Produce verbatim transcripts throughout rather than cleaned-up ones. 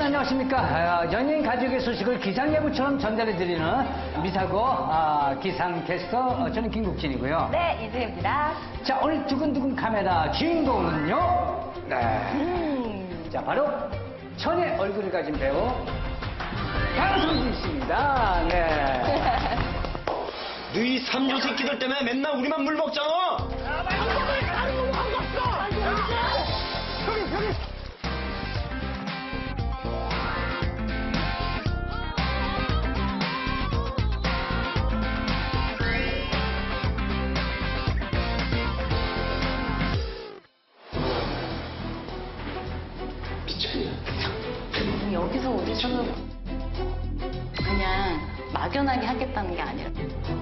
안녕하십니까. 아, 연예인 가족의 소식을 기상예보처럼 전달해드리는 미사고 아, 기상캐스터 어, 저는 김국진이고요. 네, 이수입니다. 자, 오늘 두근두근 카메라 주인공은요. 네. 음. 자, 바로 천의 얼굴을 가진 배우 강성진 씨입니다. 네. 너희 삼조 새끼들 때문에 맨날 우리만 물 먹잖아. 여기서 오디션을 그냥 막연하게 하겠다는 게 아니라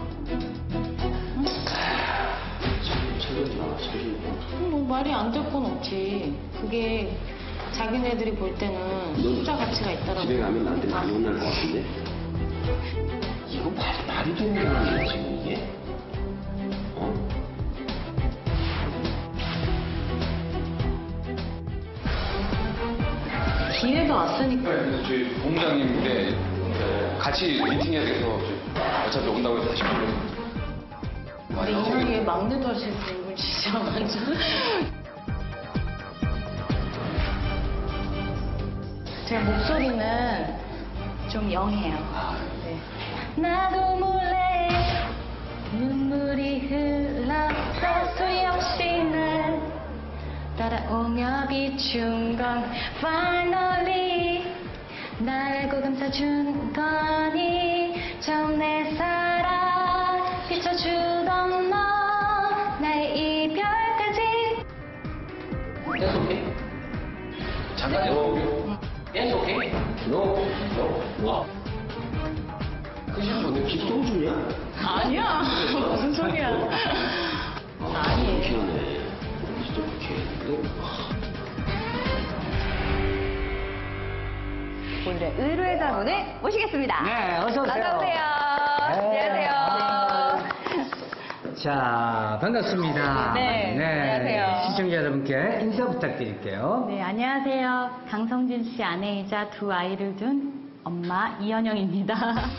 응? 뭐 말이 안 될 건 없지. 그게 자기네들이 볼 때는 숫자 가치가 있더라고. 집에 가면 나한테 많이 혼날 것 같은데. 이거 말이 말이 되는 게 아니야 지금 이게. 어? 기회가 왔으니까. 네, 그래서 저희 본부장님인데 같이 미팅해야 돼서 어차피 온다고 해서 다시 불렀는데. 우리 이상하게 막내도 할 수 있는 걸 진짜 완전. 제 목소리는 좀 영해요. 네. 나도 몰래 눈물이 흘러서 수없이 날 따라오며 비춘 건 finally 날 알고 감싸준 거니 처음 내 사랑 비춰주던 너 나의 이별까지. Yes, okay. 잠깐요. Yes, okay. No, no, no. 그냥 너네 기도 주냐? 아니야. 무슨 소리야. 아니에요. 기도네. 기도 이렇게. 오늘의 의뢰자분을 모시겠습니다. 네, 어서 오세요. 어서 오세요. 네. 안녕하세요. 자, 반갑습니다. 네, 안녕하세요. 시청자 여러분께 인사 부탁드릴게요. 네, 안녕하세요. 강성진 씨 아내이자 두 아이를 둔 엄마 이현영입니다.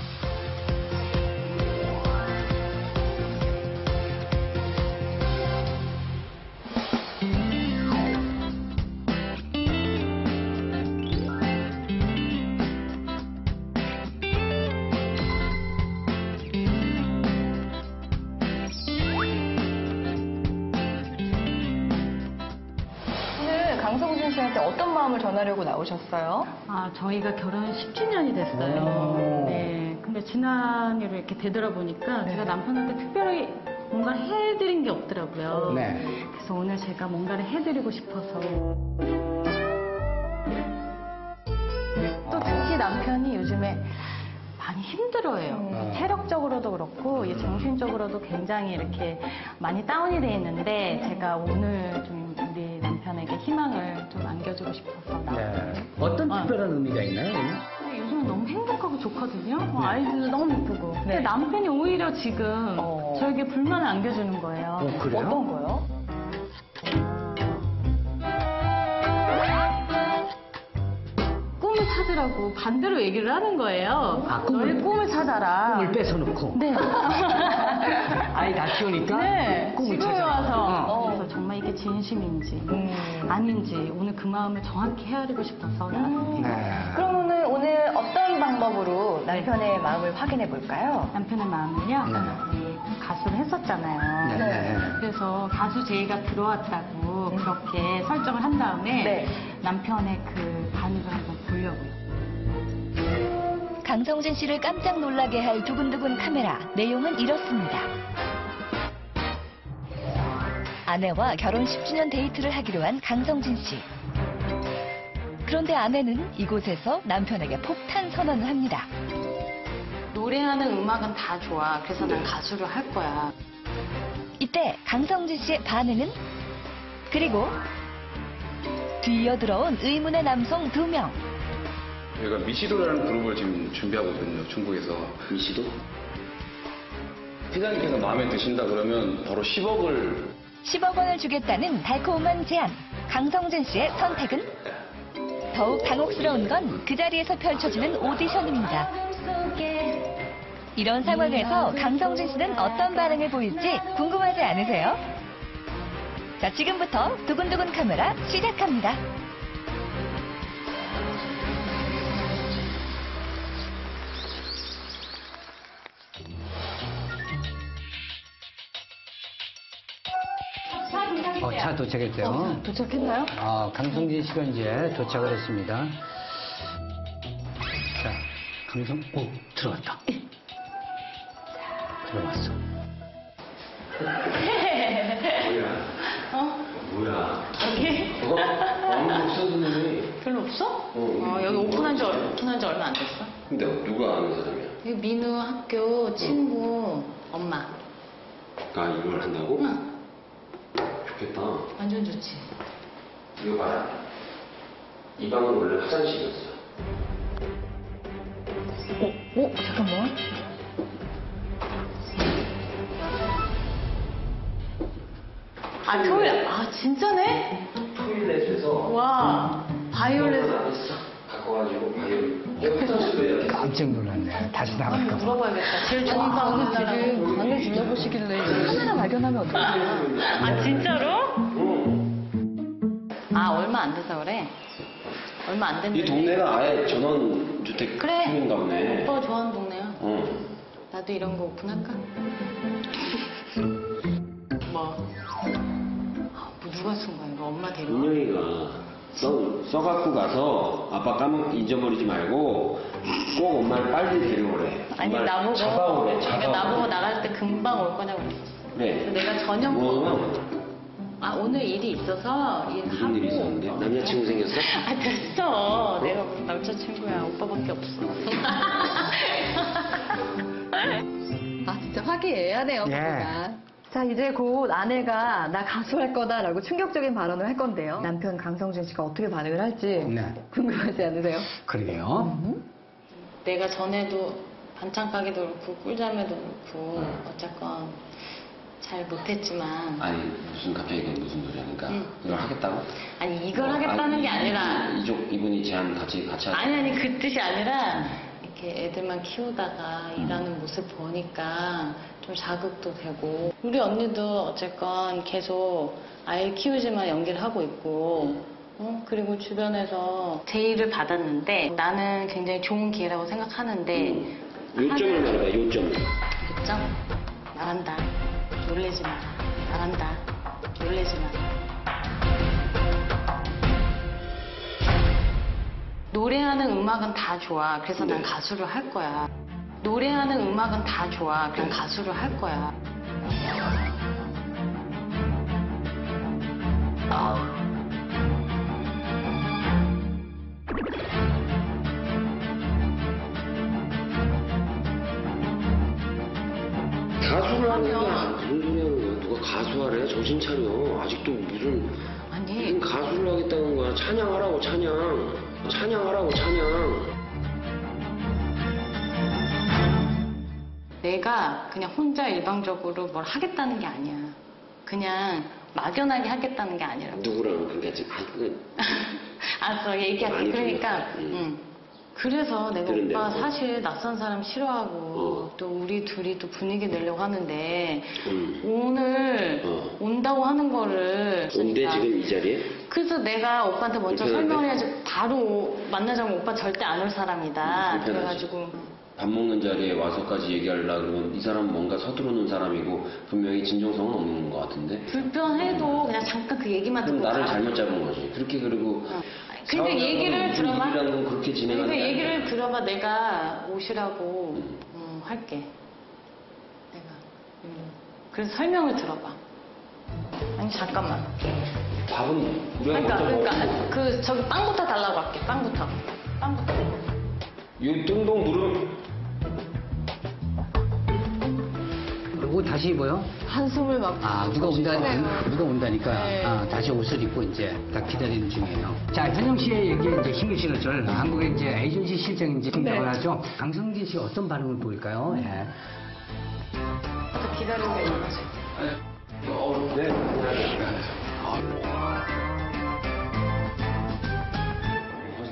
오늘 강성진 씨한테 어떤 마음을 전하려고 나오셨어요? 아, 저희가 결혼 십 주년이 됐어요. 오. 네. 근데 지난해로 이렇게 되돌아보니까 네. 제가 남편한테 특별히 뭔가 해드린 게 없더라고요. 네. 그래서 오늘 제가 뭔가를 해드리고 싶어서. 또 특히 남편이 요즘에 많이 힘들어해요. 음. 체력적으로도 그렇고 이 정신적으로도 굉장히 이렇게 많이 다운이 돼 있는데 제가 오늘 좀 우리 남편에게 희망을 좀 안겨주고 싶어서 나왔어요. 네. 어떤 어. 특별한 의미가 있나요? 근데 요즘은 너무 행복하고 좋거든요. 어, 아이들도 너무 예쁘고. 근데 네. 남편이 오히려 지금 어. 저에게 불만을 안겨주는 거예요. 어, 그래요? 어떤 거요? 꿈을 찾으라고 반대로 얘기를 하는 거예요. 아, 꿈을- 너의 꿈을 찾아라. 꿈을 뺏어놓고. 네. 아이 다 키우니까 네. 꿈을 지금에 찾아. 와서 어. 그래서 정말 이게 진심인지 음. 아닌지 오늘 그 마음을 정확히 헤아리고 싶어서 나왔습니다. 네. 그러면은 오늘 어떤 방법으로 남편의 마음을 확인해 볼까요? 남편의 마음은요. 네. 이 가수를 했었잖아요. 네. 네. 그래서 가수 제의가 들어왔다고 그렇게 설정을 한 다음에 네. 남편의 그 반응을 한번 보려고요. 강성진 씨를 깜짝 놀라게 할 두근두근 카메라. 내용은 이렇습니다. 아내와 결혼 십 주년 데이트를 하기로 한 강성진 씨. 그런데 아내는 이곳에서 남편에게 폭탄 선언을 합니다. 노래하는 음악은 다 좋아. 그래서 난 가수를 할 거야. 이때 강성진 씨의 반응은? 그리고 뒤이어들어온 의문의 남성 두 명. 저희가 미시도라는 그룹을 지금 준비하고 있거든요. 중국에서. 미시도? 회장님께서 마음에 드신다 그러면 바로 십억을 십억 원을 주겠다는 달콤한 제안. 강성진 씨의 선택은? 더욱 당혹스러운 건 그 자리에서 펼쳐지는 오디션입니다. 이런 상황에서 강성진 씨는 어떤 반응을 보일지 궁금하지 않으세요? 자, 지금부터 두근두근 카메라 시작합니다. 어, 차 도착했대요. 도착했나요? 아, 강성진 씨가 이제 도착을 했습니다. 자, 강성, 오, 들어왔다. 들어왔어. 어? 뭐야? 여기? 어? 아무도 없어, 선생님이. 별로 없어? 어, 어, 여기 오픈한 지, 얼- 오픈한 지 얼마 안 됐어. 근데 누가 아는 사람이야? 여기 민우 학교 친구 엄마. 아, 이걸 한다고? 응, 좋겠다. 완전 좋지. 이거 봐라. 이 방은 원래 화장실이었어. 오, 잠깐만. 아, 토요일, 아, 진짜네? 토일렛에서 와, 바이올렛. 있어. 갖고 가지고 바이올렛. 내가 화장실도 이렇게. 깜짝 놀랐네. 다시 나갈까 봐. 물어봐야겠다. 제일 좋은 방은 지금 방을 둘러보시길래 하나 발견하면 어떡해요? 아, 진짜로? 응. 아, 얼마 안 돼서 그래? 얼마 안 됐는데. 이 동네가 아예 전원주택 그래. 인가 보네. 오빠가 좋아하는 동네야. 응. 나도 이런 거 오픈할까? 뭐? 아, 뭐 누가 쓴 거야? 이거 엄마 데려와? 민영이가 써, 써갖고 가서 아빠 까먹 잊어버리지 말고 꼭 엄마를 빨리 데려오래. 아니, 정말 나보고. 잡아오래, 그러니까 잡아오래. 나보고 나갈 때 금방 올 거냐고 그랬어. 그래. 그래서 내가 저녁 뭐, 아, 오늘 일이 있어서 일하고. 무슨 일이 있었는데? 남자친구 생겼어? 아, 됐어. 내가 무슨 남자친구야. 오빠밖에 없어. 아, 진짜 화기애애하네요, 예. 부부가. 자, 이제 곧 아내가 나 가수할 거다라고 충격적인 발언을 할 건데요. 남편 강성진 씨가 어떻게 반응을 할지 네. 궁금하지 않으세요? 그러게요. 내가 전에도 반찬 가게도 그렇고 꿀잠에도 그렇고 어쨌건 잘 못했지만 아니 무슨 갑자기 그게 무슨 소리야? 그러니까 응. 이걸 하겠다고? 아니 이걸 하겠다는 게 아니라 이쪽 이분이 제안 같이 같이 하자. 아니 아니 그 뜻이 아니라 이렇게 애들만 키우다가 일하는 모습 보니까 좀 자극도 되고 우리 언니도 어쨌건 계속 아이 키우지만 연기를 하고 있고 어? 그리고 주변에서 제의를 받았는데 나는 굉장히 좋은 기회라고 생각하는데 요점을 말해봐. 요점. 요점? 나간다. 놀래지 마. 나간다. 놀래지 마. 노래하는 음악은 다 좋아. 그래서 난 가수를 할 거야. 노래하는 음악은 다 좋아. 그냥 가수를 할 거야. 가수를 하는 거야. 무슨 소리 하는 거야? 누가 가수하래? 정신 차려. 아직도 무슨 아니, 무슨 가수를 하겠다는 거야. 찬양하라고 찬양. 찬양하라고 찬양. 내가 그냥 혼자 일방적으로 뭘 하겠다는 게 아니야. 그냥 막연하게 하겠다는 게 아니라. 누구랑 그러니까 지금 아, 그 알았어, 얘기할게. 많이 그러니까, 들렸다. 응. 응. 그래서 내가 들은데, 오빠 뭐. 사실 낯선 사람 싫어하고 어. 또 우리 둘이 또 분위기 내려고 하는데 음. 오늘 어. 온다고 하는 거를 온대 그러니까 지금 이 자리에? 그래서 내가 오빠한테 먼저 불편한데? 설명해야지 바로 만나자면 오빠 절대 안 올 사람이다. 음, 불편하지. 그래가지고 밥 먹는 자리에 와서까지 얘기하려고 그러면 이 사람은 뭔가 서두르는 사람이고 분명히 진정성은 없는 것 같은데. 불편해도 그냥 잠깐 그 얘기만 그럼 듣고 나를 가. 잘못 잡은 거지. 그렇게 그리고 어. 근데 얘기를 무슨 들어봐. 일이라는 건 그렇게 진행하는 근데 게 얘기를 아니야. 들어봐. 내가 오시라고 음. 음, 할게. 내가. 음. 그래서 설명을 들어봐. 아니 잠깐만. 밥은 우리가 그러니까 먼저 그러니까 먹고 그 저기 빵부터 달라고 할게. 빵부터. 빵부터. 이 뚱동 무릎 그리고 다시 입어요? 한숨을 막. 아, 누가 온다, 누가 온다니까. 네. 아, 다시 옷을 입고 이제 딱 기다리는 중이에요. 자, 현영 씨의 얘기에 이제 힘을 실어줄 한국의 이제 에이전시 실장 이제 등장을 네. 하죠. 강성진 씨 어떤 반응을 보일까요? 예. 기다리고 있는 거지. 어, 네.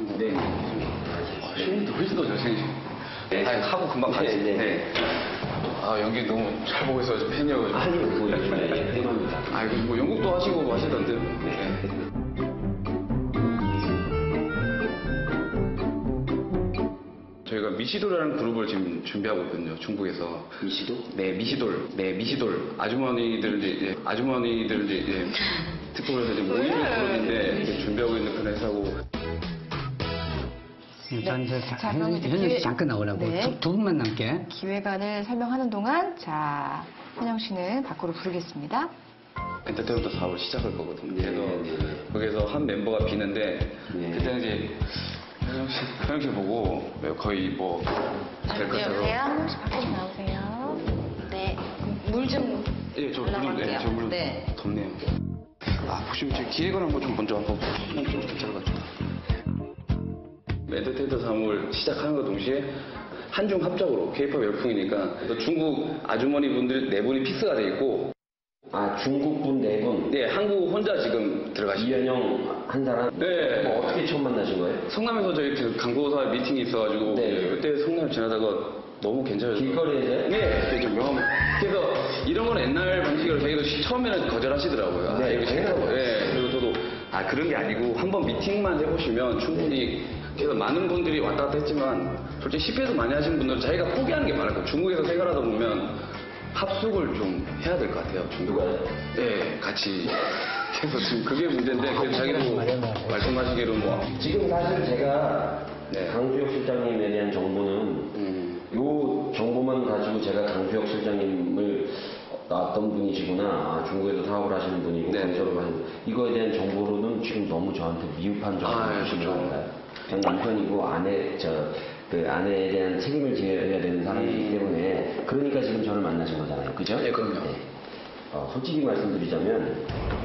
훨씬 더 잘생기시고. 네. 아니, 하고 금방 가지. 네, 네. 네. 아, 연기 너무 잘 보고 있어가지고 팬이어가지고. 아니, 뭐, 예, 대박입니다. 아, 뭐 연극도 하시고 하시던데요. 네. 저희가 미시돌이라는 그룹을 지금 준비하고 있거든요. 중국에서. 미시도? 네, 미시돌. 네, 미시돌. 아주머니들 이제 아주머니들 이제 특별히 이제 모이는 그룹인데 준비하고 있는 그런 회사고. 자, 이제 자, 그럼 현현 이제 현현 씨 기회- 잠깐 나오라고. 네. 두, 두 분만 남게. 기획안을 설명하는 동안 자 현영 씨는 밖으로 부르겠습니다. 엔터테인먼트 사업을 시작할 거거든요. 그래서 네, 네. 거기서 한 멤버가 비는데 네. 그때는 이제 현영 씨, 현영 씨 보고 거의 뭐 될 것처럼. 여보세요? 혹시 밖에 나오세요? 네. 물 좀. 예, 저 물은 네, 올라갈게요. 저 물은 네. 덥네요. 아, 보시면 제 기획을 한번 좀 먼저 한번 보면 좀 괜찮아가지고. 엔터테인먼트 사업을 시작하는 것 동시에 한중 합작으로 케이팝 열풍이니까 또 중국 아주머니 분들 네 분이 픽스가 돼 있고 아, 중국분 네 분. 네, 한국 혼자 지금 들어가시고 이현영 한 사람. 네. 뭐 어떻게 처음 만나신 거예요? 성남에서 저희 그 강도사 미팅이 있어가지고 네. 그때 성남 지나다가 너무 괜찮아요. 길거리에서요? 네, 그때 좀 명함. 그래서 이런 건 옛날 방식으로 저희도 처음에는 거절하시더라고요. 아, 네, 이거 싫다고. 당연하죠. 네, 그리고 저도 아 그런 게 아니고 한번 미팅만 해보시면 충분히 그래서 많은 분들이 왔다 갔다 했지만 솔직히 십 회도 많이 하신 분들은 자기가 포기하는 게 많을 거예요. 중국에서 생활하다 보면 합숙을 좀 해야 될 것 같아요. 중국에. 네, 같이. 그래서 지금 그게 문제인데 그래서 자기도 말씀하시기로 뭐 지금 사실 제가 네. 강수혁 실장님에 대한 정보는 음, 요 정보만 가지고 제가 강수혁 실장님을 나왔던 분이시구나. 아, 중국에서 사업을 하시는 분이고 네. 건설을 하는 이거에 대한 정보로는 지금 너무 저한테 미흡한 정보를 아, 주신 그렇죠. 것 같아요. 전 남편이고 아내 저 그 아내에 대한 책임을 져야 되는 사람이기 때문에 그러니까 지금 저를 만나신 거잖아요. 그죠? 네, 그럼요. 어, 솔직히 말씀드리자면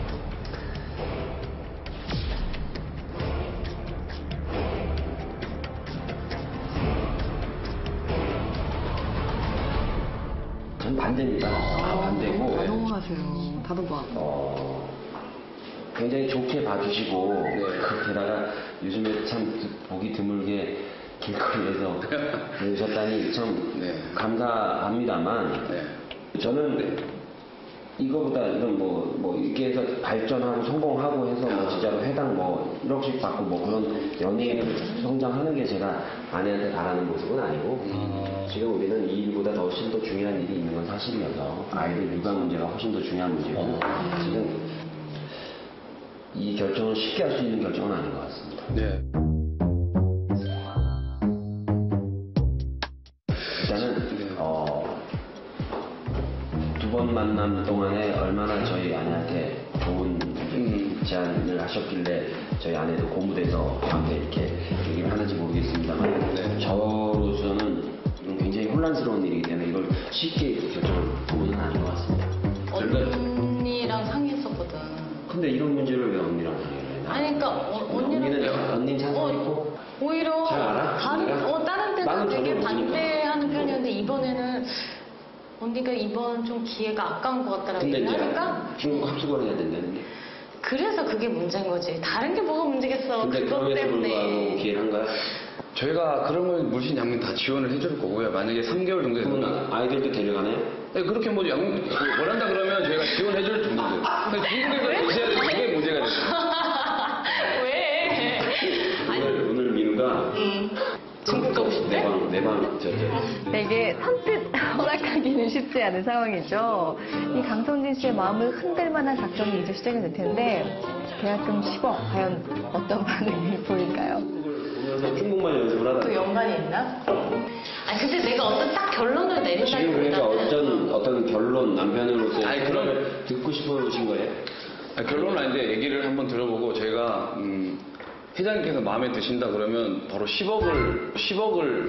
전 반대입니다. 아, 반대고 다 넘어가세요. 다 넘어가. 어, 굉장히 좋게 봐주시고 네. 게다가 요즘에 참 드- 보기 드물게 길거리에서 그러셨다니 참 네. 감사합니다만 네. 저는 이거보다 이런 뭐, 뭐 이렇게 해서 발전하고 성공하고 해서 뭐 진짜로 회당 뭐 일억씩 받고 뭐 그런 연예인 성장하는 게 제가 아내한테 바라는 모습은 아니고 지금 우리는 이 일보다 더 훨씬 더 중요한 일이 있는 건 사실이어서 아이들 육아 문제가 훨씬 더 중요한 문제고 지금 이 결정을 쉽게 할 수 있는 결정은 아닌 것 같습니다. 네. 일단은 어, 두 번 만남 동안에 얼마나 저희 아내한테 좋은 음. 제안을 하셨길래 저희 아내도 고무돼서 저한테 이렇게 얘기를 하는지 모르겠습니다만 네. 저로서는 굉장히 혼란스러운 일이기 때문에 이걸 쉽게 결정을 부분은 아닌 것 같습니다. 그러니까 언니랑 상의했었거든. 근데 이런 문제를 왜 언니랑 상의를 해요? 아니, 그러니까 어, 언니는 언니는 언니는 찬성 어, 있고 오히려 잘 알아? 반, 내가? 어, 다른 나는 때는 되게 전혀 반대하는 편이었는데 이번에는 언니가 이번 좀 기회가 아까운 것 같다라고 근데 이제 얘기하니까 중국 합숙을 해야 된다는데 그래서 그게 문제인 거지. 다른 게 뭐가 문제겠어. 근데 그것 그럼에도 불구하고 때문에. 기회를 한 거야? 저희가 그런 건 물신 양면 다 지원을 해줄 거고요. 만약에 삼 개월 정도 되면 그러면 아이들도 데려가나요? 네, 그렇게 뭐 양, 뭐 원한다 그러면 저희가 지원해줄 정도죠. 근데 중국에서 드셔야 되는 그게 문제가 됐어요. 왜? 아니, 오늘, 오늘 민우가 음, 중국 가고 싶대? 내방 내방 저, 저. 네, 이게 선뜻 허락하기는 쉽지 않은 상황이죠. 이 강성진 씨의 마음을 흔들 만한 작전이 이제 시작이 될 텐데 계약금 십억 과연 어떤 반응이 보일까요? 오면서 중국말 연습을 하다 또 연관이 있나? 아니, 근데 내가 어떤 딱 결론을 지금 그러니까 내린다기보다는 어떤 어떤 결론 남편으로서 아니, 그런 그럼- 걸 듣고 싶으신 거예요? 아, 결론은 아닌데 얘기를 한번 들어보고 저희가 음, 회장님께서 마음에 드신다 그러면 바로 십억을 십억을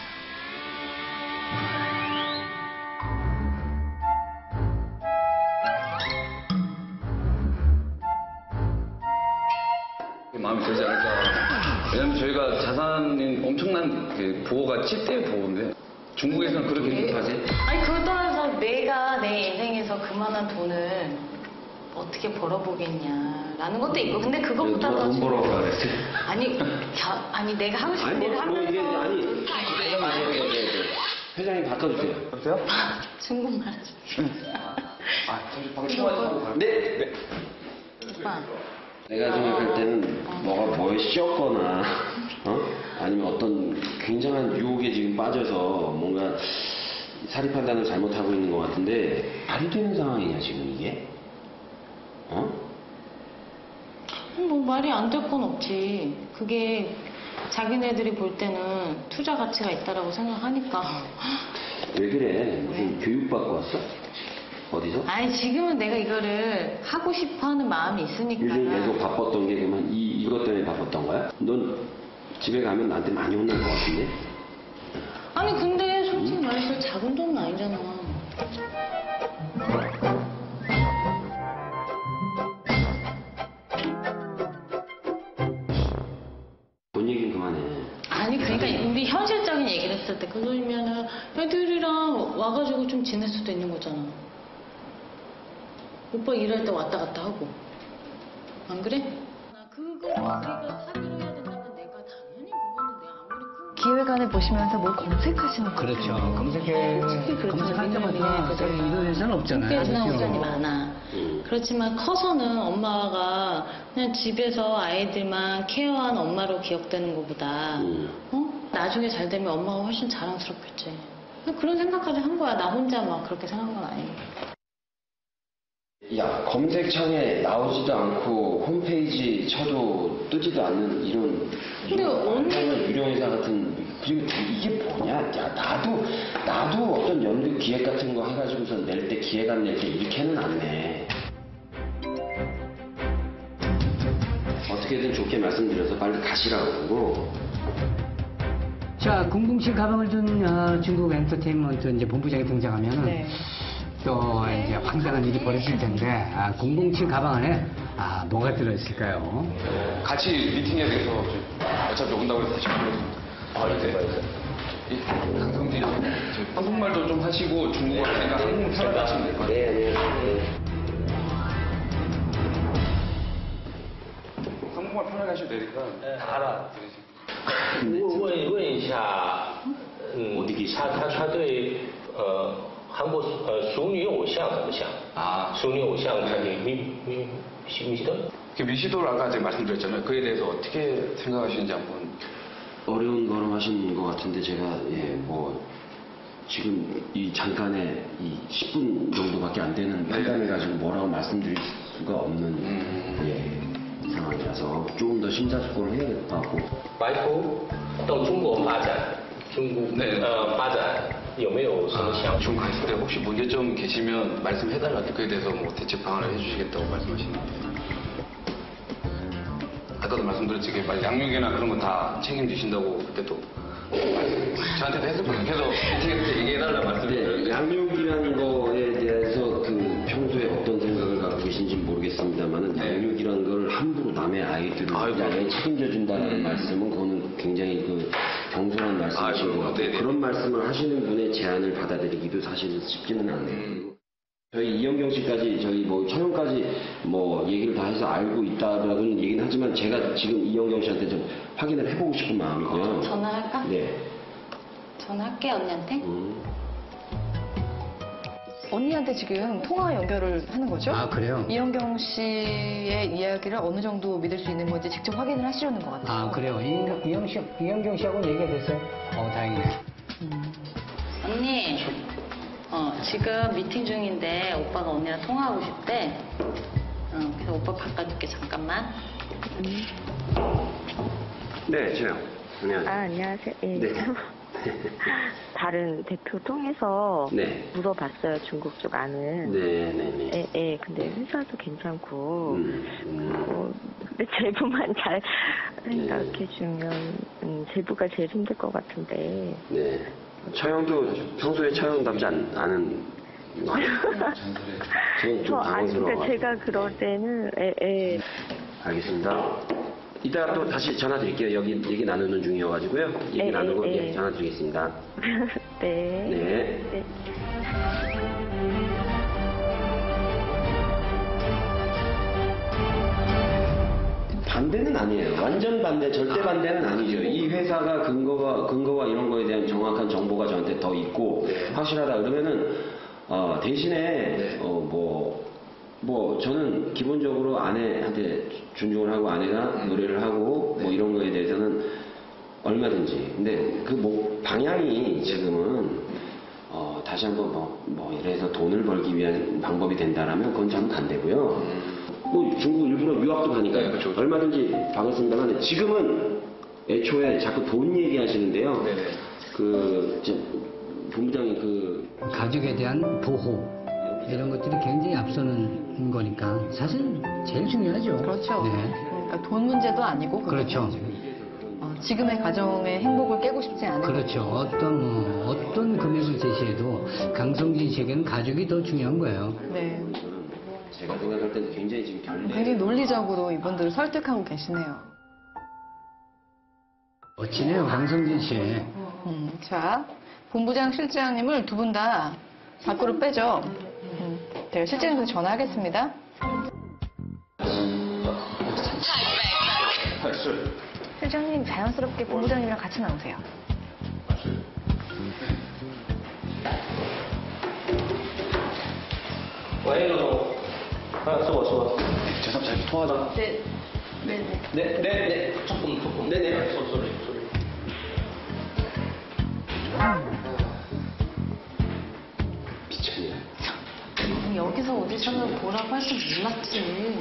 마음에 들지 않을까. 왜냐면 저희가 자산인 엄청난 그 보호가 칠 대 보호인데 중국에서는 그렇게 급하지? 아니, 그걸 떠나서 내가 내 인생에서 그만한 돈을 어떻게 벌어보겠냐라는 것도 있고, 근데 누가 그것보다도 돈 벌어 오라 그랬어요? 아니, 겨- 아니 내가 하고 싶은 아니 일을 뭐, 뭐 이게 하면서 아니 회장님 아니 네, 네, 네. 회장님 바꿔주세요. 여보세요? 중국말 하죠. 아, 잠시 방금 통화하고 네. 네. 오빠. 내가 생각할 때는 뭐가 뭐에 씌었거나 어? 아니면 어떤 굉장한 유혹에 지금 빠져서 뭔가 사리 판단을 잘못하고 있는 것 같은데 말이 되는 상황이냐 지금 이게? 어? 뭐 말이 안 될 건 없지. 그게 자기네들이 볼 때는 투자 가치가 있다라고 생각하니까. 왜 그래? 무슨 교육받고 왔어? 어디서? 아니 지금은 내가 이거를 하고 싶어하는 마음이 있으니까. 요즘 계속 바빴던 게 그러면 이, 이것 때문에 바빴던 거야? 넌 집에 가면 나한테 많이 혼날 것 같은데? 아니 근데 솔직히 말해서 작은 돈은 아니잖아. 돈 얘기는 그만해. 아니 그러니까 우리 현실적인 얘기를 했을 때 그러면은 애들이랑 와가지고 좀 지낼 수도 있는 거잖아. 오빠 일할 때 왔다 갔다 하고 안 그래? 나 그거 우리가 사기로 해야 된다면 내가 당연히 그거는 내가 아무리 큰 기획안을 보시면서 뭘 검색하시는 거예요? 그렇죠. 검색해, 검색할 때마다 저희 이런 회사는 없잖아요. 학교에서 그렇죠? 우선이 많아. 그렇지만 커서는 엄마가 그냥 집에서 아이들만 케어한 엄마로 기억되는 것보다 어? 나중에 잘 되면 엄마가 훨씬 자랑스럽겠지. 그런 생각까지 한 거야. 나 혼자 막 그렇게 생각한 건 아니고. 야, 검색창에 나오지도 않고 홈페이지 쳐도 뜨지도 않는 이런 근데 언니- 유령회사 같은 그리고 이게 뭐냐? 야, 나도 나도 어떤 연극 기획 같은 거 해가지고서 낼 때 기획안 낼 때 이렇게는 안 내. 어떻게든 좋게 말씀드려서 빨리 가시라고 그러고. 자, 공공칠 가방을 든 어, 중국 엔터테인먼트 이제 본부장이 등장하면은 네. 또 이제 황당한 일이 벌어질 텐데 아, 공공칠 가방 안에 아, 뭐가 들어있을까요? 같이 미팅해야 돼서 어차피 온다고 해서 다시 불렀습니다. 아, 네. 이 강성진 저 한국말도 좀 하시고 중국어 하니까 한국말 편하게 하시면 될 것 같아요. 네, 네, 네. 한국말 편하게 하셔도 되니까 다 알아. 问问问一下，嗯，他他他对呃韩国呃熟女偶像怎么想？ 아, 熟女偶像你你你喜不喜欢？ 그 미시도를 아까 제가 말씀드렸잖아요. 그에 대해서 어떻게 생각하시는지 한번. 어려운 걸음하신 것 같은데 제가 예, 뭐 지금 이 잠깐의 이 십 분 정도밖에 안 되는 판단을 가지고 뭐라고 말씀드릴 수가 없는 음. 예, 상황이라서 조금 더 심사숙고를 해야 될 것 같고 白头到中国发展，中国 네 呃发展有没有什么想法？ 좀 갔을 때 혹시 문제점 계시면 말씀해달라. 그에 대해서 뭐 대책 방안을 해주시겠다고 말씀하시는데. 아까도 말씀드렸지만 막 양육이나 그런 거 다 책임지신다고 그때도 저한테도 했을 거예요. 계속 대책에 얘기해달라 근데 말씀드려요. 양육이라는 거에 대해서 그 평소에 어떤 생각을 갖고 계신지 모르겠습니다만 네. 양육이라는 걸 함부로 남의 아이들을 아이고. 양에 책임져 준다는 음. 말씀은 그거는 굉장히 그 경솔한 말씀이신 아이고, 것 같고 네네. 그런 말씀을 하시는 분의 제안을 받아들이기도 사실은 쉽지는 않네요. 음. 저희 이영경 씨까지 저희 뭐 촬영까지 뭐 얘기를 다 해서 알고 있다라고는 얘기는 하지만 제가 지금 이영경 씨한테 좀 확인을 해보고 싶은 마음이고요. 전화할까? 네. 전화할게 언니한테. 음. 언니한테 지금 통화 연결을 하는 거죠? 아, 그래요? 이영경 씨의 이야기를 어느 정도 믿을 수 있는 건지 직접 확인을 하시려는 것 같아요. 아, 그래요. 이영, 이영 씨, 이영경 씨하고는 얘기가 됐어요? 어, 다행이네. 언니, 어, 지금 미팅 중인데 오빠가 언니랑 통화하고 싶대. 어, 그래서 오빠 바꿔줄게, 잠깐만. 네, 저요. 안녕하세요. 아, 안녕하세요. 예. 네. 다른 대표 통해서 네. 물어봤어요, 중국 쪽 안은. 네, 네, 네. 예, 예. 근데 회사도 괜찮고, 음, 음. 어, 근데 제부만 잘 생각해주면, 음, 제부가 제일 힘들 것 같은데. 네. 처형도 평소에 처형답지 않, 않은. 저는 좀 저, 아니, 당황스러워. 그러니까 제가 그럴 때는, 예, 예. 알겠습니다. 이따 또 다시 전화 드릴게요. 여기 얘기 나누는 중이어가지고요. 얘기 에, 나누고 에, 예, 에. 전화 드리겠습니다. 네. 네. 네. 반대는 아니에요. 완전 반대, 절대 반대는 아니죠. 이 회사가 근거가, 근거와 이런 거에 대한 정확한 정보가 저한테 더 있고, 확실하다 그러면은, 어, 대신에, 어, 뭐, 뭐, 저는 기본적으로 아내한테 존중을 하고 아내가 노래를 하고, 뭐 이런 거에 대해서는 얼마든지. 근데 그 뭐, 방향이 지금은, 어, 다시 한번 뭐, 뭐, 이래서 돈을 벌기 위한 방법이 된다라면 그건 저는 반대고요. 뭐 중국 일부러 유학도 가니까요. 네, 그렇죠. 얼마든지 반갑습니다만 지금은 애초에 자꾸 돈 얘기하시는데요. 네네. 그 이제 본부장님 그 가족에 대한 보호 이런 것들이 굉장히 앞서는 거니까 사실 제일 중요하죠. 그렇죠. 네. 그러니까 돈 문제도 아니고 그거는 그렇죠. 어, 지금의 가정의 행복을 깨고 싶지 않은 그렇죠. 어떤 어, 어떤 금액을 제시해도 강성진 씨에게는 가족이 더 중요한 거예요. 네. 제가 생각할 때는 굉장히 지금 결례. 굉장히 논리적으로 이분들을 설득하고 계시네요. 멋지네요, 강성진 씨. 음, 자, 본부장 실장님을 두 분 다 밖으로 빼죠. 음, 제가 실장님한테 전화하겠습니다. 실장님 자연스럽게 본부장님이랑 같이 나오세요. 喂，陆总，啊，是我是我。 죄송, 잘 통화하자. 네, 네, 네. 네, 네, 네. 조금, 조금. 네, 네. 소리, 소리, 소리. 미쳤네. 여기서 오디션을 보라고 할 줄 몰랐지.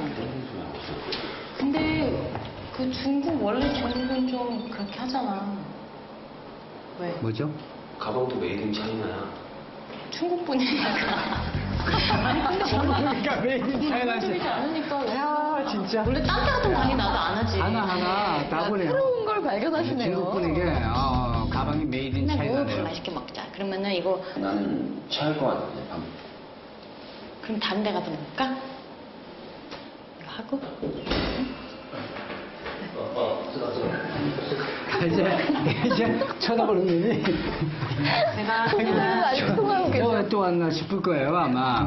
근데 그 중국 원래 중국은 좀 그렇게 하잖아. 왜? 뭐죠? 가방도 메이드 인 차이나야. 중국 분이니까. 아니 근데 그러니까 메이드 인 차이나 중국이지 않으니까. 야, 진짜. 원래 딴 데 같은 강의 나도 안 하지. 하나 하나 다 보네요. 새로운 걸 발견하시네요. 중국 분에게 어, 가방이 메이드 인 근데 뭐 차이나네요. 맛있게 먹자. 그러면은 이거 나는 취할 것 같은데 밤. 그럼 다른 데 가서 먹을까? 이거 하고? 어, 어, 知道知道。 이제 이제 쳐다보는 눈이 내가 본인은 아직 통화하고 계세요. 또 왔나 싶을 거예요 아마.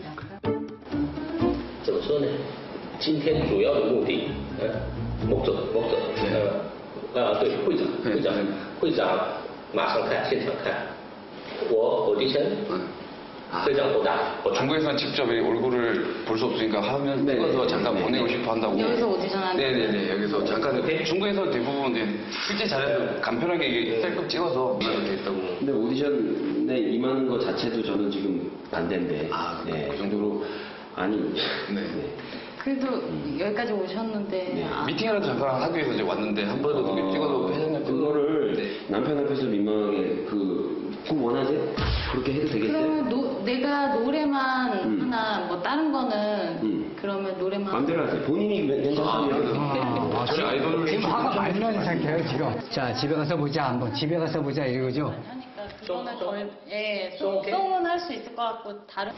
怎么说呢？今天主要的目的，呃，某总某总，呃，啊对，会长会长会长马上看现场看，我audition会长不打，我 중국에서는 직접 이 얼굴을 볼 수 없으니까 하면 찍어서 잠깐 보내고 싶어 한다고. 여기서 오디션 하는 네네네. 여기서 잠깐. 중국에서 대부분 이제 실제 자리에서 간편하게 이게 셀프 찍어서 이렇게 있다고. 근데 오디션에 임하는 것 자체도 저는 지금 반대인데. 아, 네, 그 그 정도로 아니. 네. 그래도 여기까지 오셨는데 네. 아, 미팅이라도 잠깐 하기 위해서 이제 왔는데 한 번이라도 어, 찍어도 회장님 그거를 네. 남편 앞에서 민망하게 그, 그 원하세요? 그렇게 해도 되겠어요? 그러면 노, 내가 노래만 음. 하나 뭐 다른 거는 음. 그러면 노래만 마음대로 하세요. 본인이 괜찮다면. 아, 저희 아이돌을 지금 화가 많이 나는 상태예요 지금. 자 집에 가서 보자 한번. 집에 가서 보자 이거죠. 하니까 그거는 걸, 예, 송, 송은 할 수 있을 것 같고 다른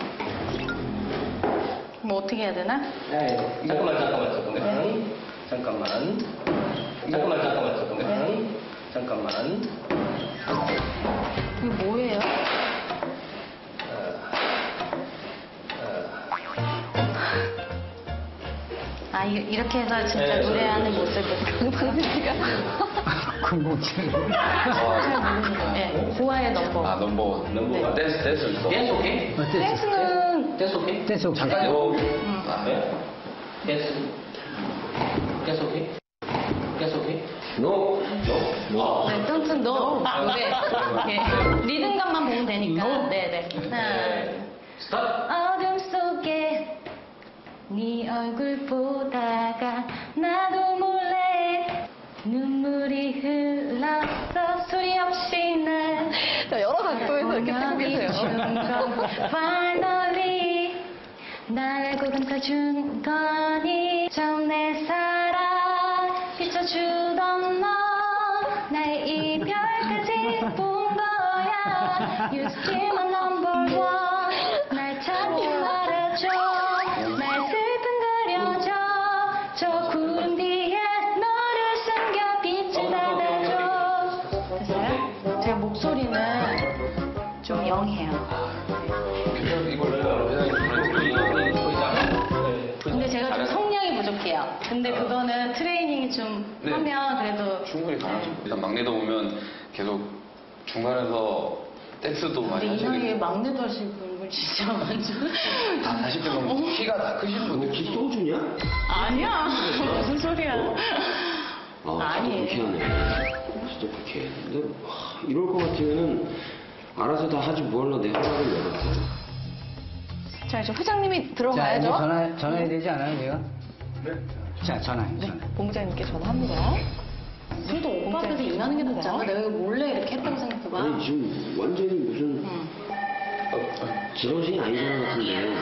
뭐 어떻게 해야 되나? 잠깐만 잠깐만 잠깐만 잠깐만 잠깐만 잠깐만 잠깐만 잠깐만 이거 뭐예요? 아 이, 이렇게 해서 진짜 네, 노래하는 저, 모습을 강성진 씨가 궁금증. 네, 고아의 넘버. 아 넘버 넘버 댄스 댄스 있어. 댄스 오케이? 어땠어? 댄스는 댄스 오케이? 댄스 오케이. 잠깐요. 아, 네? 댄스 댄스 오케이? 댄스 오케이? 노. 노? 네, 뚱뚱 너 노래 이렇게 리듬감만 보면 되니까. 네네. 하나. 스탑! 어둠 속에 네 얼굴 보다가 나도 몰래 눈물이 흘렀어 소리 없이 날 자, 여러 각도에서 이렇게 찍고 계세요. Finally 날 알고 감싸준 거니 처음 내 사랑 비춰주던 너 나의 이별까지 본 거야 You still my number one 날 찾지 말아줘 날 슬픈거려줘 저 구름 뒤에 너를 숨겨 빛을 받아줘 됐어요? 제 목소리는 좀 영해요 근데 제가 좀 성량이 부족해요. 근데 그거는 하면 그래도 충분히 가능하죠. 일단 막내도 보면 계속 중간에서 댄스도 많이 우리 이 나이에 하시고. 막내도 하시고 분 진짜 완전 다 사실 때는 키가 다 크신 분들. 혹시 소주냐? 아니야 무슨 소리야. 아, 아니에요. 진짜 불쾌하네. 진짜 불쾌해. 근데 와, 이럴 것 같으면은 알아서 다 하지 뭐 하려 내 허락을 내놨어. 자, 이제 회장님이 자, 이제 들어가야죠. 전화, 전화해야 되지 않아요, 내가? 네. 자, 전화해, 네, 전화. 본부장님께 전화합니다. 그래도 오빠 앞에서 일하는 게 낫지 않아? 내가 이거 몰래 이렇게 했다고 생각해봐. 아니 지금 완전히 무슨 응. 어, 제정신이 아니잖아 같은데.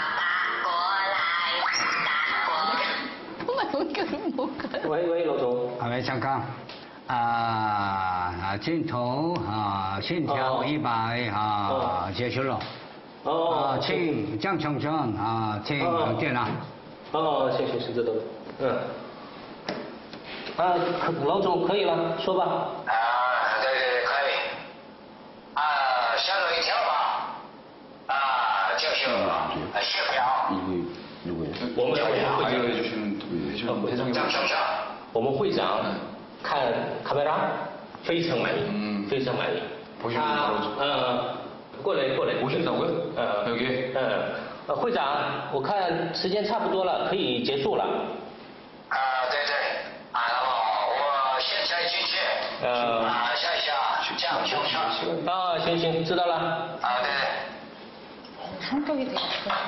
정말 연결을 못 가. 喂喂，老总， 아, 왜, 잠깐. 아, 아,镜头, 아, 线条 어. 一百, 아, 结束了. 哦 아, 请江成真, 아, 请哦电脑. 哦，行行行，知道了，嗯，啊，老总可以了，说吧。 啊，对对对，可以。啊，吓了一跳吧？啊，就是呃谢表 이게 누구야? 我们会 가이드 해주시는 회장, 회장님. 张先生。 我们会长看卡梅拉非常满意， 嗯非常满意。 보시면 他 바로 呃，过来过来。 오신다고요? 呃 여기? 嗯，呃，会长，我看时间差不多了，可以结束了。 啊，对对。啊，那么我现在进去。 呃啊，下一下江先生。 啊，行行，知道了。 啊，对对。 성격이 되게 좋아.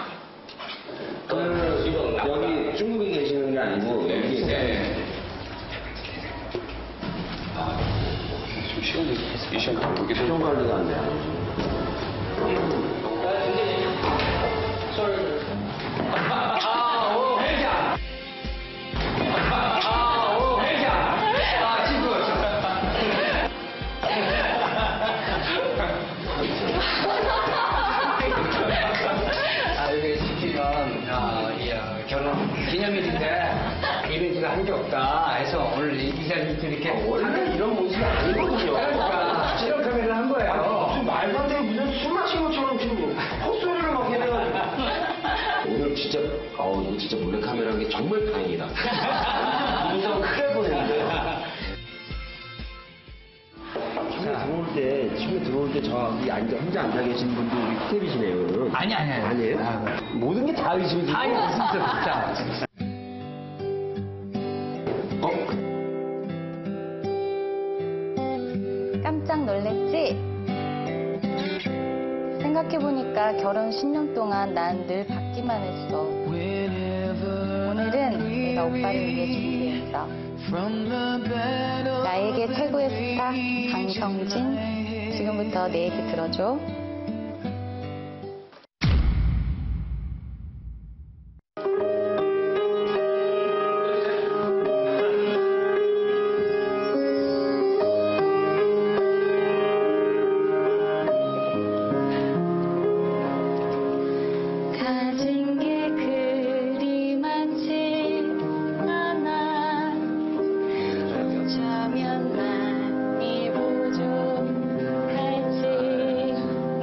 그 지금 여기 중국에 계시는 게 아니고 여기 계세요. 네. 아, 지금 시간이 이 시간 되게 시험 관리가 안 돼요. 아, 오, 회장! 아, 오, 회장! 아, 친구! 아, 여기 시키는, 아, 이, 어, 결혼 기념일인데, 이벤트가 한 게 없다 해서 오늘 이 자리에 이렇게. 원래 이런 모습이 아니거든요. 그러니까, 실험 카메라를 한 거예요. 무슨 말도 안 되는 무슨 술 마신 것처럼 지금 헛소리를 막 해가지고. 오늘 진짜, 어우, 이거 진짜 몰래카메라한 게 정말 다행이다. 눈썹 크게 보이는데. 처음에 들어올 때, 처음에 들어올 때 저기 앉아, 혼자 앉아 계신 분도 우리 스텝이시네요. 아니, 아니, 아니. 아니에요? 아, 모든 게 다 의심이 아니, 진짜, 진짜. 어? 깜짝 놀랬지? 생각해보니까 결혼 십 년 동안 난 늘 받기만 했어. 오늘은 내가 오빠를 위해 준비했어. 나에게 최고의 스타 강성진, 지금부터 내 얘기 들어줘. 가진 게 그리 많지 않아. 어쩌면 많이 부족할지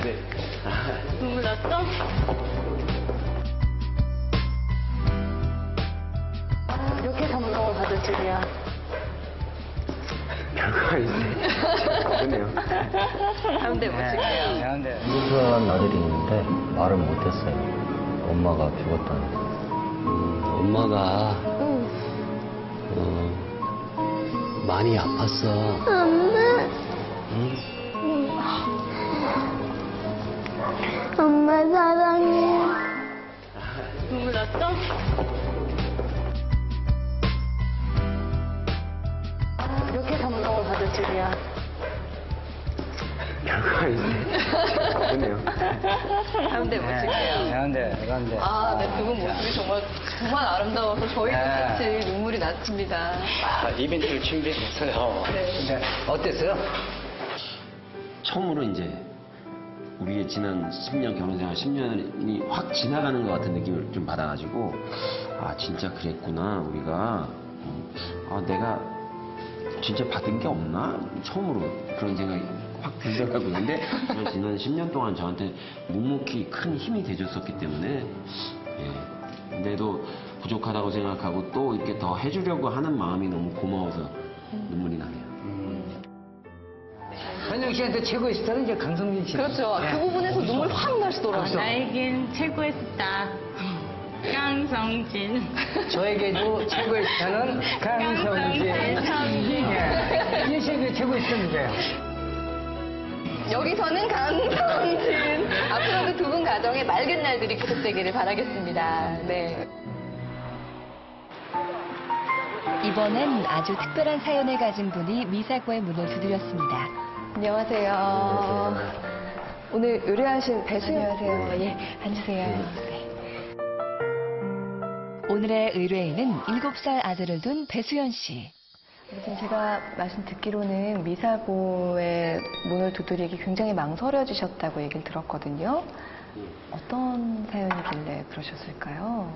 네. 눈물 났어? 이렇게 감동을 받을 줄이야. 별거 있네. 그러네요. 가운데 모실게요. 가운데. 유부한 아들이 있는데 말을 못했어요. 엄마가 죽었다는. 음, 엄마가 어, 많이 아팠어. 엄마. 응? 엄마 사랑해. 눈물 났어? 이렇게 감동을 받을 줄이야. 별거 있네. 그러네요. 가운데 모실게요. 가운데, 가운데. 아, 네, 두 분 모습이 정말, 정말 아름다워서 저희도 네. 같이 눈물이 났습니다. 아, 이벤트를 준비했어요. 네. 네. 어땠어요? 처음으로 이제 우리의 지난 십 년 결혼생활 십 년이 확 지나가는 것 같은 느낌을 좀 받아가지고 아 진짜 그랬구나 우리가 어, 아 내가 진짜 받은 게 없나 처음으로 그런 생각이 확 들더라고요. 근데 지난 십 년 동안 저한테 묵묵히 큰 힘이 돼줬었기 때문에 예, 근데도 부족하다고 생각하고 또 이렇게 더 해주려고 하는 마음이 너무 고마워서 눈물이 나네요. 현정 씨한테 최고의 스타는 이제 강성진 씨. 그렇죠. 그 부분에서 눈물 확 나시더라고요. 나에겐 최고의 스타 강성진. 저에게도 최고의 스타는 강성진. 강성진. 예. 이현 씨에게 최고의 스타는 누구예요? 여기서는 강성진. 앞으로도 두 분 가정의 맑은 날들이 계속되기를 바라겠습니다. 네. 이번엔 아주 특별한 사연을 가진 분이 미사고의 문을 두드렸습니다. 안녕하세요. 오늘 의뢰하신 배수연. 안녕하세요. 예, 앉으세요. 네. 오늘의 의뢰인은 일곱 살 아들을 둔 배수연 씨. 지금 제가 말씀 듣기로는 미사고의 문을 두드리기 굉장히 망설여지셨다고 얘기를 들었거든요. 어떤 사연이길래 그러셨을까요?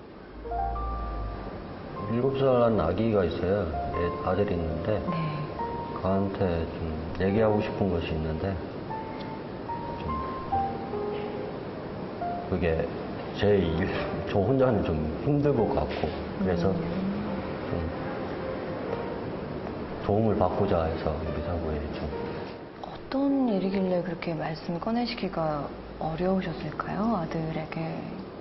일곱 살 아기가 있어요. 애- 아들이 있는데 네. 저한테 좀 얘기하고 싶은 것이 있는데 좀 그게 제 일, 저 혼자는 좀 힘들 것 같고 그래서 좀 도움을 받고자 해서 미사고에 좀 어떤 일이길래 그렇게 말씀 꺼내시기가 어려우셨을까요? 아들에게.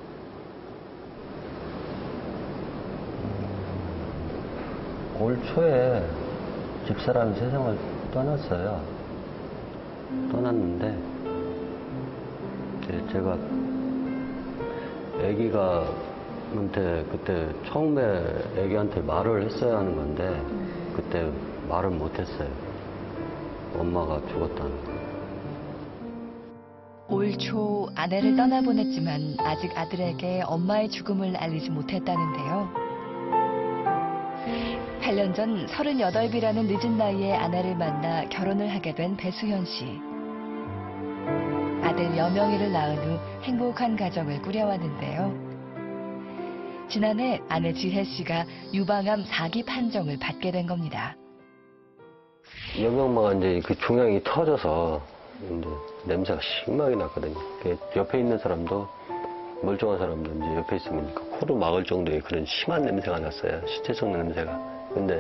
올 초에 집사람이 세상을 떠났어요. 떠났는데 이제 제가 아기가 한테 그때 처음에 아기한테 말을 했어야 하는 건데 그때 말을 못했어요. 엄마가 죽었다는 거. 올 초 아내를 떠나보냈지만 아직 아들에게 엄마의 죽음을 알리지 못했다는데요. 팔 년 전 서른여덟이라는 늦은 나이에 아내를 만나 결혼을 하게 된 배수현 씨. 아들 여명이를 낳은 후 행복한 가정을 꾸려왔는데요. 지난해 아내 지혜 씨가 유방암 사 기 판정을 받게 된 겁니다. 여명마가 이제 그 종양이 터져서 이제 냄새가 심하게 났거든요. 그 옆에 있는 사람도 멀쩡한 사람도 이제 옆에 있으면 그 코도 막을 정도의 그런 심한 냄새가 났어요. 시체성 냄새가. 근데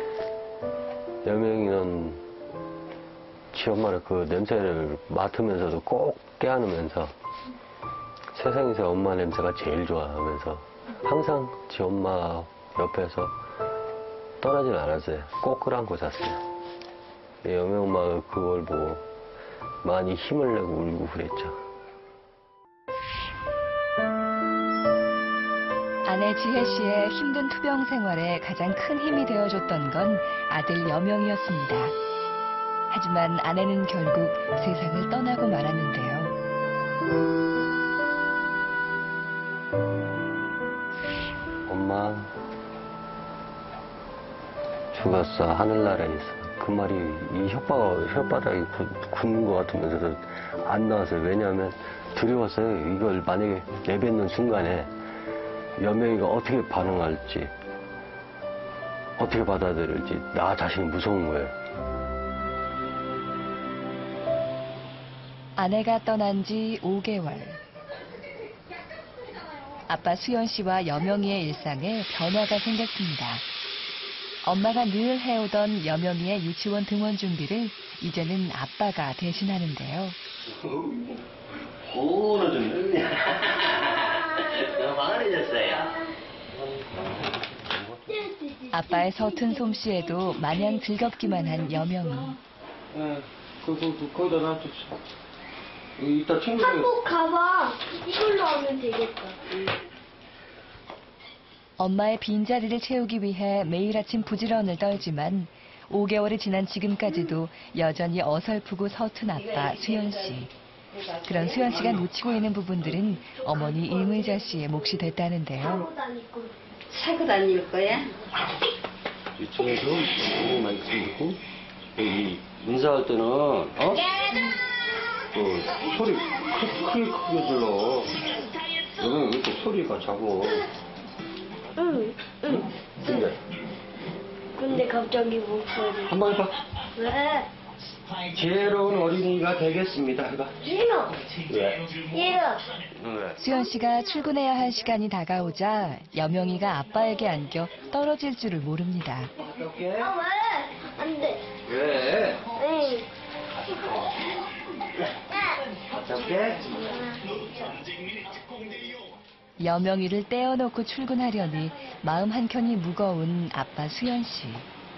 여명이는 지 엄마를 그 냄새를 맡으면서도 꼭 깨안으면서 세상에서 엄마 냄새가 제일 좋아 하면서 항상 지 엄마 옆에서 떠나질 않았어요. 꼭 끌어안고 잤어요. 여명 엄마가 그걸 보고 많이 힘을 내고 울고 그랬죠. 아내 지혜 씨의 힘든 투병 생활에 가장 큰 힘이 되어줬던 건 아들 여명이었습니다. 하지만 아내는 결국 세상을 떠나고 말았는데요. 엄마 죽었어. 하늘나라에 있어. 그 말이 이 혓바닥, 혓바닥이 굳는 것 같으면서도 안 나왔어요. 왜냐하면 두려웠어요. 이걸 만약에 내뱉는 순간에 여명이가 어떻게 반응할지, 어떻게 받아들일지 나 자신이 무서운 거예요. 아내가 떠난 지 오 개월. 아빠 수연 씨와 여명이의 일상에 변화가 생겼습니다. 엄마가 늘 해오던 여명이의 유치원 등원 준비를 이제는 아빠가 대신하는데요. 오늘 좀 늦냐? 너무 많아졌어요. 아빠의 서툰 솜씨에도 마냥 즐겁기만 한 여명이. 네, 그거 그, 거기다 놔둡시다. 이따 챙겨. 한복 가봐. 이걸로 하면 되겠다. 엄마의 빈자리를 채우기 위해 매일 아침 부지런을 떨지만 오 개월이 지난 지금까지도 여전히 어설프고 서툰 아빠 수연 씨. 그런 수연 씨가 놓치고 있는 부분들은 어머니 이의자 씨의 몫이 됐다는데요. 차고 다닐 거야? 유치원에서 너무 많이 듣고 여기 인사할 때는 어? 그 소리 크, 크게 크게 질러. 여기 왜 또 소리가 작어? 응, 응. 근데 근데 갑자기 목소리. 한번 해봐. 왜? 지혜로운 어린이가 되겠습니다. 해봐. 싫어. 왜? 싫어. 왜? 수연 씨가 출근해야 할 시간이 다가오자 여명이가 아빠에게 안겨 떨어질 줄을 모릅니다. 어떡해? 아, 왜? 안 돼. 왜? 응. 어떡해? 여명이를 떼어놓고 출근하려니 마음 한켠이 무거운 아빠 수연 씨.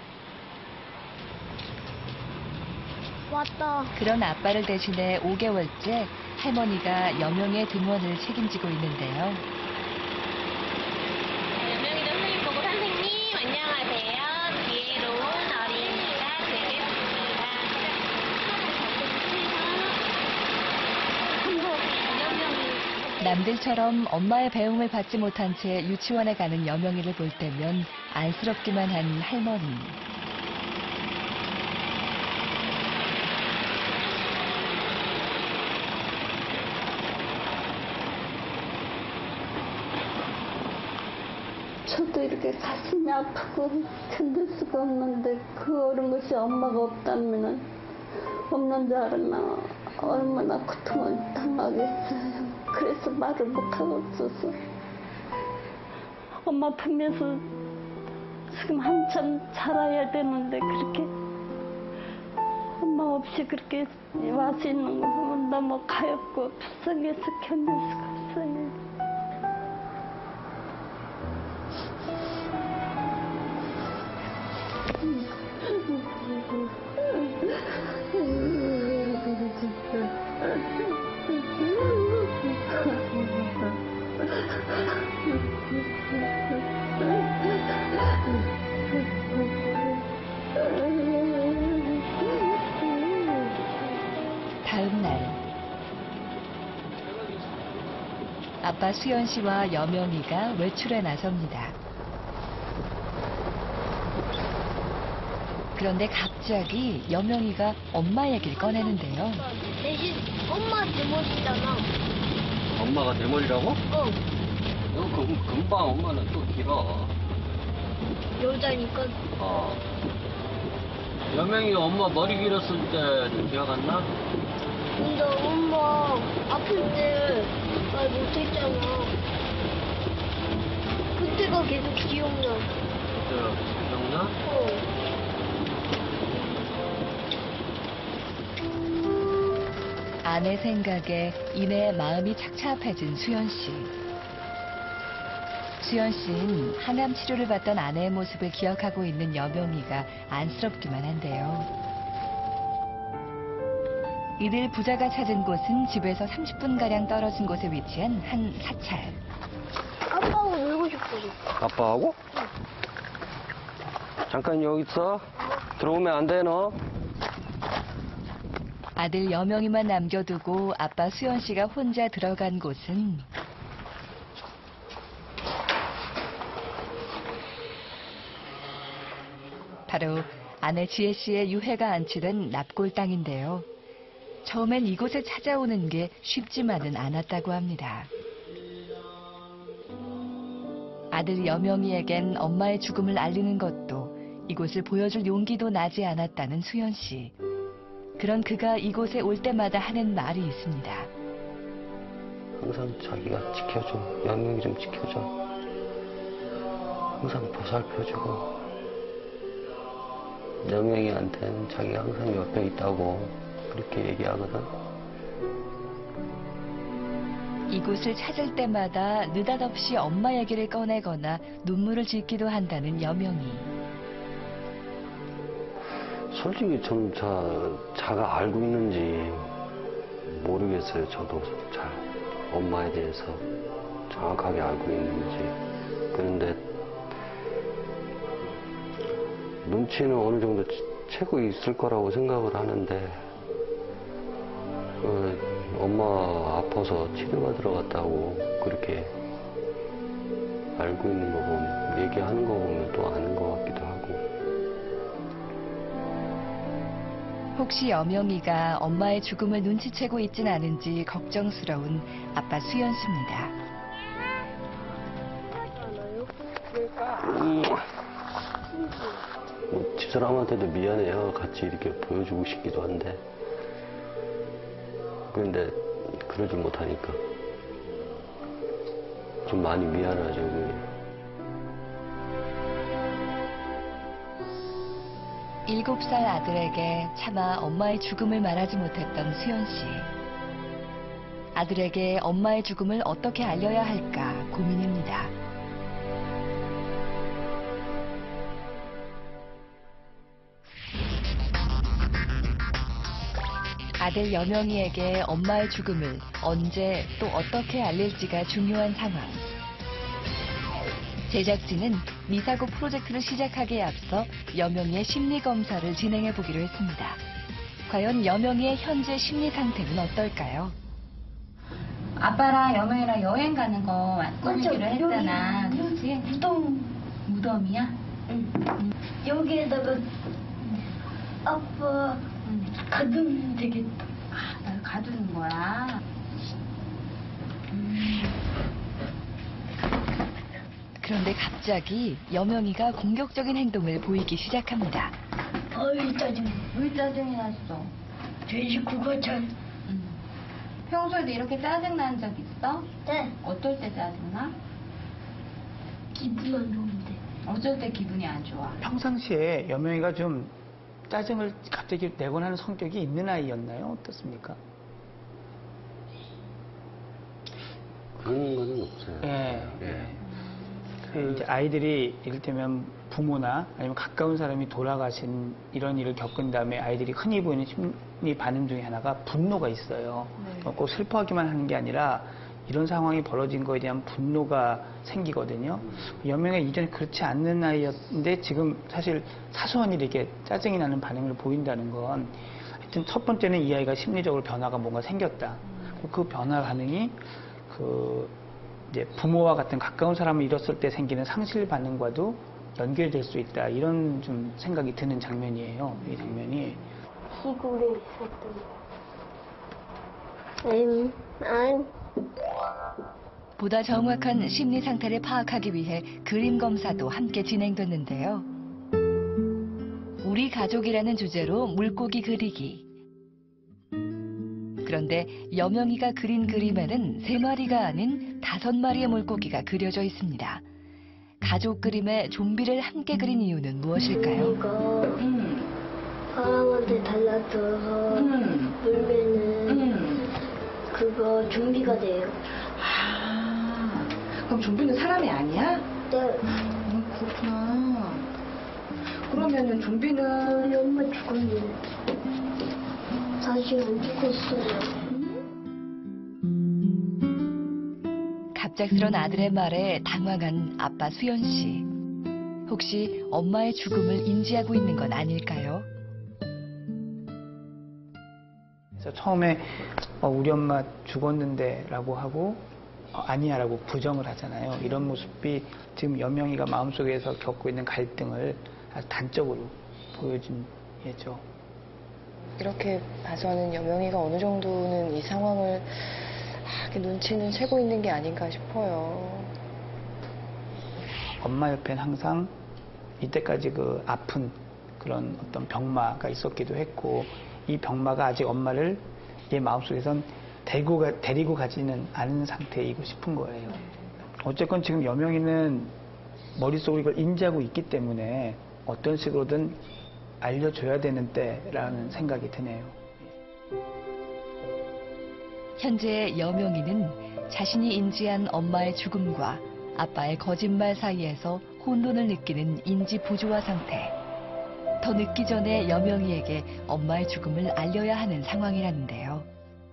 왔다. 그런 아빠를 대신해 오 개월째 할머니가 여명의 등원을 책임지고 있는데요. 여명이 선생님 보고 선생님 안녕하세요. 지혜로운 어린이가 되겠습니다. 남들처럼 엄마의 배움을 받지 못한 채 유치원에 가는 여명이를 볼 때면 안쓰럽기만 한 할머니. 저도 이렇게 가슴이 아프고 견딜 수가 없는데 그 어른 것이 엄마가 없다면 없는 줄 알았나 얼마나 고통을 당하겠어요. 그래서 말을 못하고 있어서 엄마 품에서 지금 한참 자라야 되는데 그렇게 엄마 없이 그렇게 와서 있는 거 보면 너무 가엽고 불쌍해서 견딜 수가 없어요. 다음 날 아빠 수연 씨와 여명이가 외출에 나섭니다. 그런데 갑자기 여명이가 엄마 얘기를 꺼내는데요. 대신 엄마 대머리잖아. 엄마가 대머리라고? 어. 너 금, 금방 엄마는 또 길어. 여자니까. 어. 여명이 엄마 머리 길었을 때 기억 안 나? 근데 엄마 아플 때 말 못했잖아. 그때가 계속 기억나. 그때 기억나? 어. 아내 생각에 이내 마음이 착잡해진 수연 씨. 수연 씨는 항암 치료를 받던 아내의 모습을 기억하고 있는 여명이가 안쓰럽기만 한데요. 이들 부자가 찾은 곳은 집에서 삼십 분가량 떨어진 곳에 위치한 한 사찰. 아빠하고 놀고 싶어. 아빠하고? 잠깐 여기 있어. 들어오면 안 돼, 너. 아들 여명이만 남겨두고 아빠 수연 씨가 혼자 들어간 곳은 바로 아내 지혜 씨의 유해가 안치된 납골 땅인데요. 처음엔 이곳에 찾아오는 게 쉽지만은 않았다고 합니다. 아들 여명이에겐 엄마의 죽음을 알리는 것도 이곳을 보여줄 용기도 나지 않았다는 수연 씨. 그런 그가 이곳에 올 때마다 하는 말이 있습니다. 항상 자기가 지켜줘. 영영이 좀 지켜줘. 항상 보살펴주고. 영영이한테는 자기가 항상 옆에 있다고 그렇게 얘기하거든. 이곳을 찾을 때마다 느닷없이 엄마 얘기를 꺼내거나 눈물을 짓기도 한다는 여명이. 솔직히 좀 자, 자가 알고 있는지 모르겠어요. 저도 잘 엄마에 대해서 정확하게 알고 있는지. 그런데 눈치는 어느 정도 채고 있을 거라고 생각을 하는데 어, 엄마 아파서 치료받으러 갔다고 그렇게 알고 있는 거 보면 얘기하는 거 보면 또 아는 것 같기도 하고. 혹시 여명이가 엄마의 죽음을 눈치채고 있진 않은지 걱정스러운 아빠 수연 씨입니다. 음. 뭐 집사람한테도 미안해요. 같이 이렇게 보여주고 싶기도 한데 그런데 그러지 못하니까 좀 많이 미안하죠. 그게. 일곱 살 아들에게 차마 엄마의 죽음을 말하지 못했던 수연 씨. 아들에게 엄마의 죽음을 어떻게 알려야 할까 고민입니다. 아들 여명이에게 엄마의 죽음을 언제 또 어떻게 알릴지가 중요한 상황. 제작진은 미사고 프로젝트를 시작하기에 앞서 여명이의 심리 검사를 진행해 보기로 했습니다. 과연 여명이의 현재 심리 상태는 어떨까요? 아빠랑 여명이랑 여행 가는 거 꾸미기로 했잖아. 그렇지? 무덤. 무덤이야? 응. 여기에다가 아빠 가두면 되겠다. 아, 날 가두는 거야. 음. 그런데 갑자기 여명이가 공격적인 행동을 보이기 시작합니다. 어이 짜증. 왜 짜증이 났어? 돼지 구가찬. 응. 평소에도 이렇게 짜증 난 적 있어? 네. 어떨 때 짜증나? 기분 안 좋은데. 어쩔 때 기분이 안 좋아? 평상시에 여명이가 좀 짜증을 갑자기 내곤 하는 성격이 있는 아이였나요? 어떻습니까? 그런 거는 없어요. 예. 예. 그 이제 아이들이 이를테면 부모나 아니면 가까운 사람이 돌아가신 이런 일을 겪은 다음에 아이들이 흔히 보이는 심리 반응 중에 하나가 분노가 있어요. 네. 꼭 슬퍼하기만 하는 게 아니라 이런 상황이 벌어진 거에 대한 분노가 생기거든요. 여명이가 이전에 그렇지 않는 아이였는데 지금 사실 사소한 일에 이렇게 짜증이 나는 반응을 보인다는 건 하여튼 첫 번째는 이 아이가 심리적으로 변화가 뭔가 생겼다. 그 변화 반응이 그 이제 부모와 같은 가까운 사람을 잃었을 때 생기는 상실 반응과도 연결될 수 있다. 이런 좀 생각이 드는 장면이에요. 이 장면이. 시골에 있었던 거. 음, 안. 보다 정확한 심리 상태를 파악하기 위해 그림 검사도 함께 진행됐는데요. 우리 가족이라는 주제로 물고기 그리기. 그런데 여명이가 그린 그림에는 세 마리가 아닌 다섯 마리의 물고기가 그려져 있습니다. 가족 그림에 좀비를 함께 그린 이유는 무엇일까요? 이거 응. 사람한테 달라져서 응. 물면은 응. 그거 좀비가 돼요. 아, 그럼 좀비는 사람이 아니야? 네. 음, 그렇구나. 그러면은 좀비는 우리 엄마 죽었는데 다시 안 죽었어요. 갑작스런 아들의 말에 당황한 아빠 수연 씨. 혹시 엄마의 죽음을 인지하고 있는 건 아닐까요? 그래서 처음에 어, 우리 엄마 죽었는데 라고 하고 어, 아니야 라고 부정을 하잖아요. 이런 모습이 지금 여명이가 마음속에서 겪고 있는 갈등을 아주 단적으로 보여준 예죠. 이렇게 봐서는 여명이가 어느 정도는 이 상황을 이렇게 눈치는 채고 있는 게 아닌가 싶어요. 엄마 옆엔 항상 이때까지 그 아픈 그런 어떤 병마가 있었기도 했고 이 병마가 아직 엄마를 얘 마음속에선 데리고, 가, 데리고 가지는 않은 상태이고 싶은 거예요. 어쨌건 지금 여명이는 머릿속으로 이걸 인지하고 있기 때문에 어떤 식으로든 알려줘야 되는 때라는 생각이 드네요. 현재 여명이는 자신이 인지한 엄마의 죽음과 아빠의 거짓말 사이에서 혼돈을 느끼는 인지 부조화 상태. 더 늦기 전에 여명이에게 엄마의 죽음을 알려야 하는 상황이라는데요.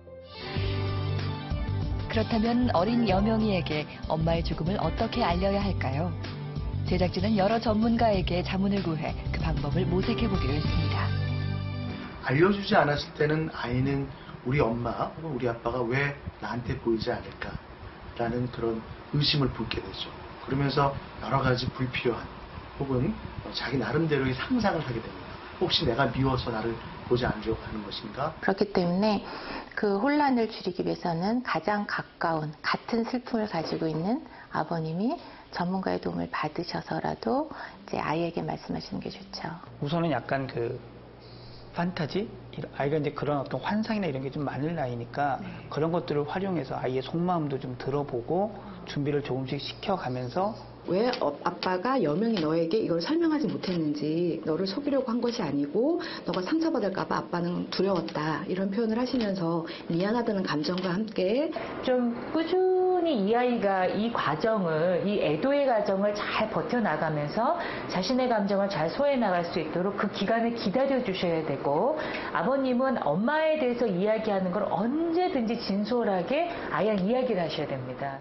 그렇다면 어린 여명이에게 엄마의 죽음을 어떻게 알려야 할까요? 제작진은 여러 전문가에게 자문을 구해 그 방법을 모색해보기로 했습니다. 알려주지 않았을 때는 아이는 우리 엄마 혹은 우리 아빠가 왜 나한테 보이지 않을까라는 그런 의심을 품게 되죠. 그러면서 여러 가지 불필요한 혹은 자기 나름대로의 상상을 하게 됩니다. 혹시 내가 미워서 나를 보지 않으려고 하는 것인가? 그렇기 때문에 그 혼란을 줄이기 위해서는 가장 가까운 같은 슬픔을 가지고 있는 아버님이 전문가의 도움을 받으셔서라도 이제 아이에게 말씀하시는 게 좋죠. 우선은 약간 그 판타지? 아이가 이제 그런 어떤 환상이나 이런 게 좀 많을 나이니까 네. 그런 것들을 활용해서 아이의 속마음도 좀 들어보고 준비를 조금씩 시켜가면서 왜 아빠가 여명이 너에게 이걸 설명하지 못했는지, 너를 속이려고 한 것이 아니고 너가 상처받을까 봐 아빠는 두려웠다, 이런 표현을 하시면서 미안하다는 감정과 함께 좀 꾸준히 이 아이가 이 과정을, 이 애도의 과정을 잘 버텨나가면서 자신의 감정을 잘 소화해나갈 수 있도록 그 기간을 기다려 주셔야 되고, 아버님은 엄마에 대해서 이야기하는 걸 언제든지 진솔하게 아이랑 이야기를 하셔야 됩니다.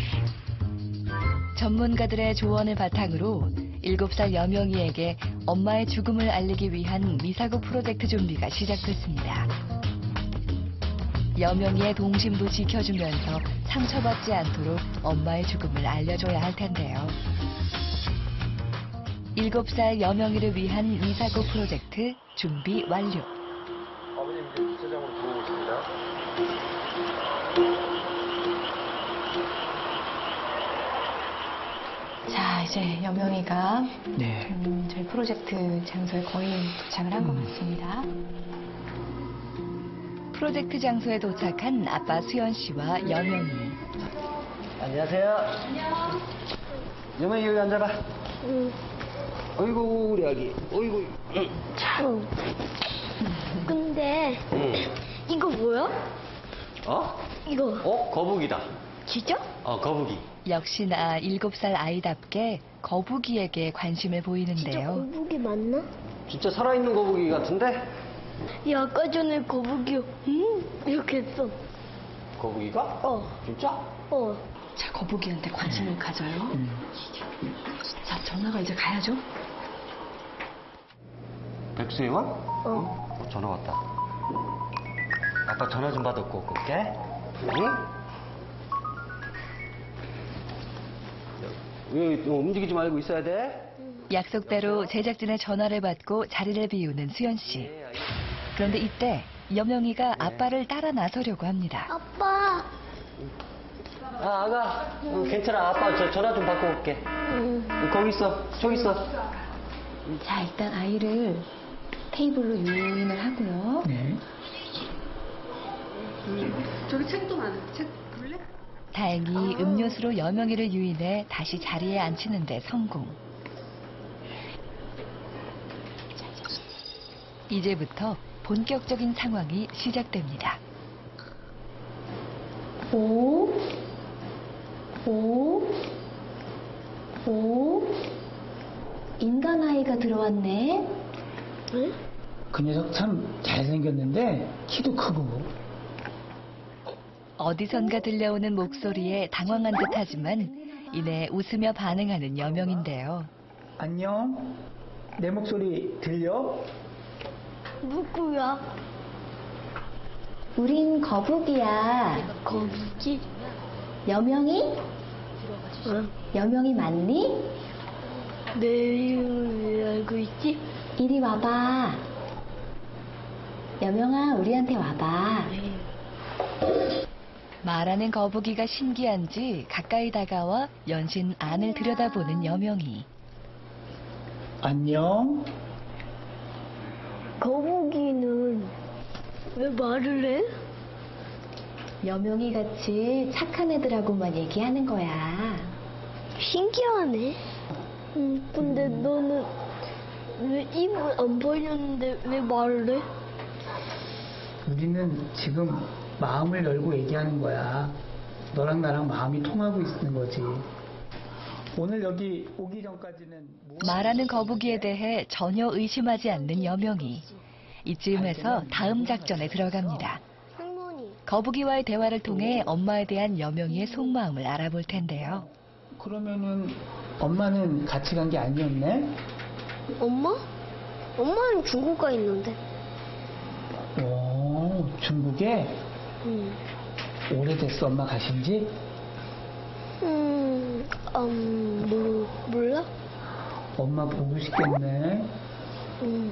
전문가들의 조언을 바탕으로 일곱 살 여명이에게 엄마의 죽음을 알리기 위한 미사고 프로젝트 준비가 시작됐습니다. 여명이의 동심도 지켜주면서 상처받지 않도록 엄마의 죽음을 알려줘야 할 텐데요. 일곱 살 여명이를 위한 미사고 프로젝트 준비 완료. 아버님 이제 주차장으로 들어오고 있습니다. 자, 이제 여명이가 네. 음, 저희 프로젝트 장소에 거의 도착을 한 것 같습니다. 프로젝트 장소에 도착한 아빠 수연 씨와 여명이. 안녕하세요. 안녕. 여명이 여기 앉아봐. 응. 어이구 우리 아기. 어이구. 응. 응. 근데 응. 이거 뭐야? 어? 이거. 어? 거북이다. 진짜? 어, 거북이. 역시나 일곱 살 아이답게 거북이에게 관심을 진짜 보이는데요. 거북이 맞나? 진짜 살아있는 거북이 같은데? 야, 아까 전에 거북이 응? 이렇게 했어. 거북이가? 어. 진짜? 어. 자, 거북이한테 관심을 가져요. 음. 자, 전화가 이제 가야죠. 백수이원? 어. 응? 전화 왔다. 아빠 전화 좀 받았고 올게. 응? 왜 움직이지 말고 있어야 돼? 약속대로 제작진의 전화를 받고 자리를 비우는 수연 씨. 그런데 이때 여명이가 아빠를 따라 나서려고 합니다. 아빠. 아, 아가. 응, 괜찮아. 아빠 저 전화 좀 받고 올게. 응. 거기 있어. 저기 있어. 자, 일단 아이를 테이블로 유인을 하고요. 네. 저기 책도 많아. 책 볼래? 다행히 음료수로 여명이를 유인해 다시 자리에 앉히는 데 성공. 이제부터 본격적인 상황이 시작됩니다. 오, 오, 오, 인간 아이가 들어왔네. 응? 그 녀석 참 잘생겼는데 키도 크고. 어디선가 들려오는 목소리에 당황한 듯하지만 이내 웃으며 반응하는 여명인데요. 안녕? 내 목소리 들려? 누구야? 우린 거북이야. 거북이? 여명이? 응. 여명이 맞니? 내 이름을 왜 알고 있지? 이리 와봐. 여명아, 우리한테 와봐. 말하는 거북이가 신기한지 가까이 다가와 연신 안을 들여다보는 여명이. 안녕? 거북이는 왜 말을 해? 여명이 같이 착한 애들하고만 얘기하는 거야. 신기하네. 음, 근데 너는 왜 입을 안 벌렸는데 왜 말을 해? 우리는 지금 마음을 열고 얘기하는 거야. 너랑 나랑 마음이 통하고 있는 거지. 오늘 여기 오기 전까지는 뭐... 말하는 거북이에 대해 전혀 의심하지 않는 여명이 이쯤에서 다음 작전에 들어갑니다. 거북이와의 대화를 통해 엄마에 대한 여명이의 속마음을 알아볼 텐데요. 그러면은 엄마는 같이 간 게 아니었네? 엄마? 엄마는 중국 가 있는데. 오, 중국에? 응. 오래됐어, 엄마 가신지? 음, 음, 뭐, 몰라? 엄마 보고 싶겠네. 응.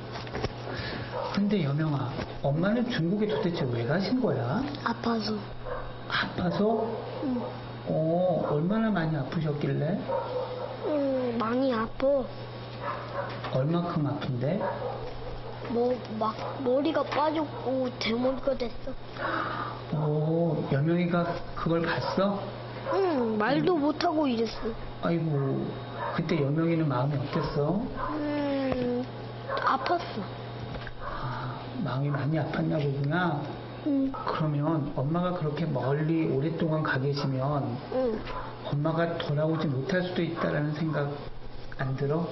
근데 여명아, 엄마는 중국에 도대체 왜 가신 거야? 아파서. 아파서? 응. 어, 얼마나 많이 아프셨길래? 음, 많이 아파. 얼마큼 아픈데? 뭐, 막, 머리가 빠졌고, 대머리가 됐어. 오, 여명이가 그걸 봤어? 응, 말도 못하고 이랬어. 아이고, 그때 여명이는 마음이 어땠어? 음, 아팠어. 아, 마음이 많이 아팠나 보구나. 응. 그러면 엄마가 그렇게 멀리 오랫동안 가 계시면 응. 엄마가 돌아오지 못할 수도 있다라는 생각 안 들어?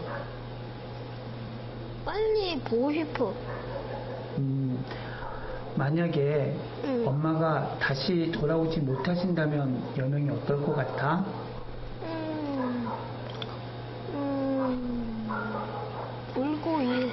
빨리 보고 싶어. 음, 만약에 응. 엄마가 다시 돌아오지 못하신다면 여명이 어떨 것 같아? 음, 음, 울고 이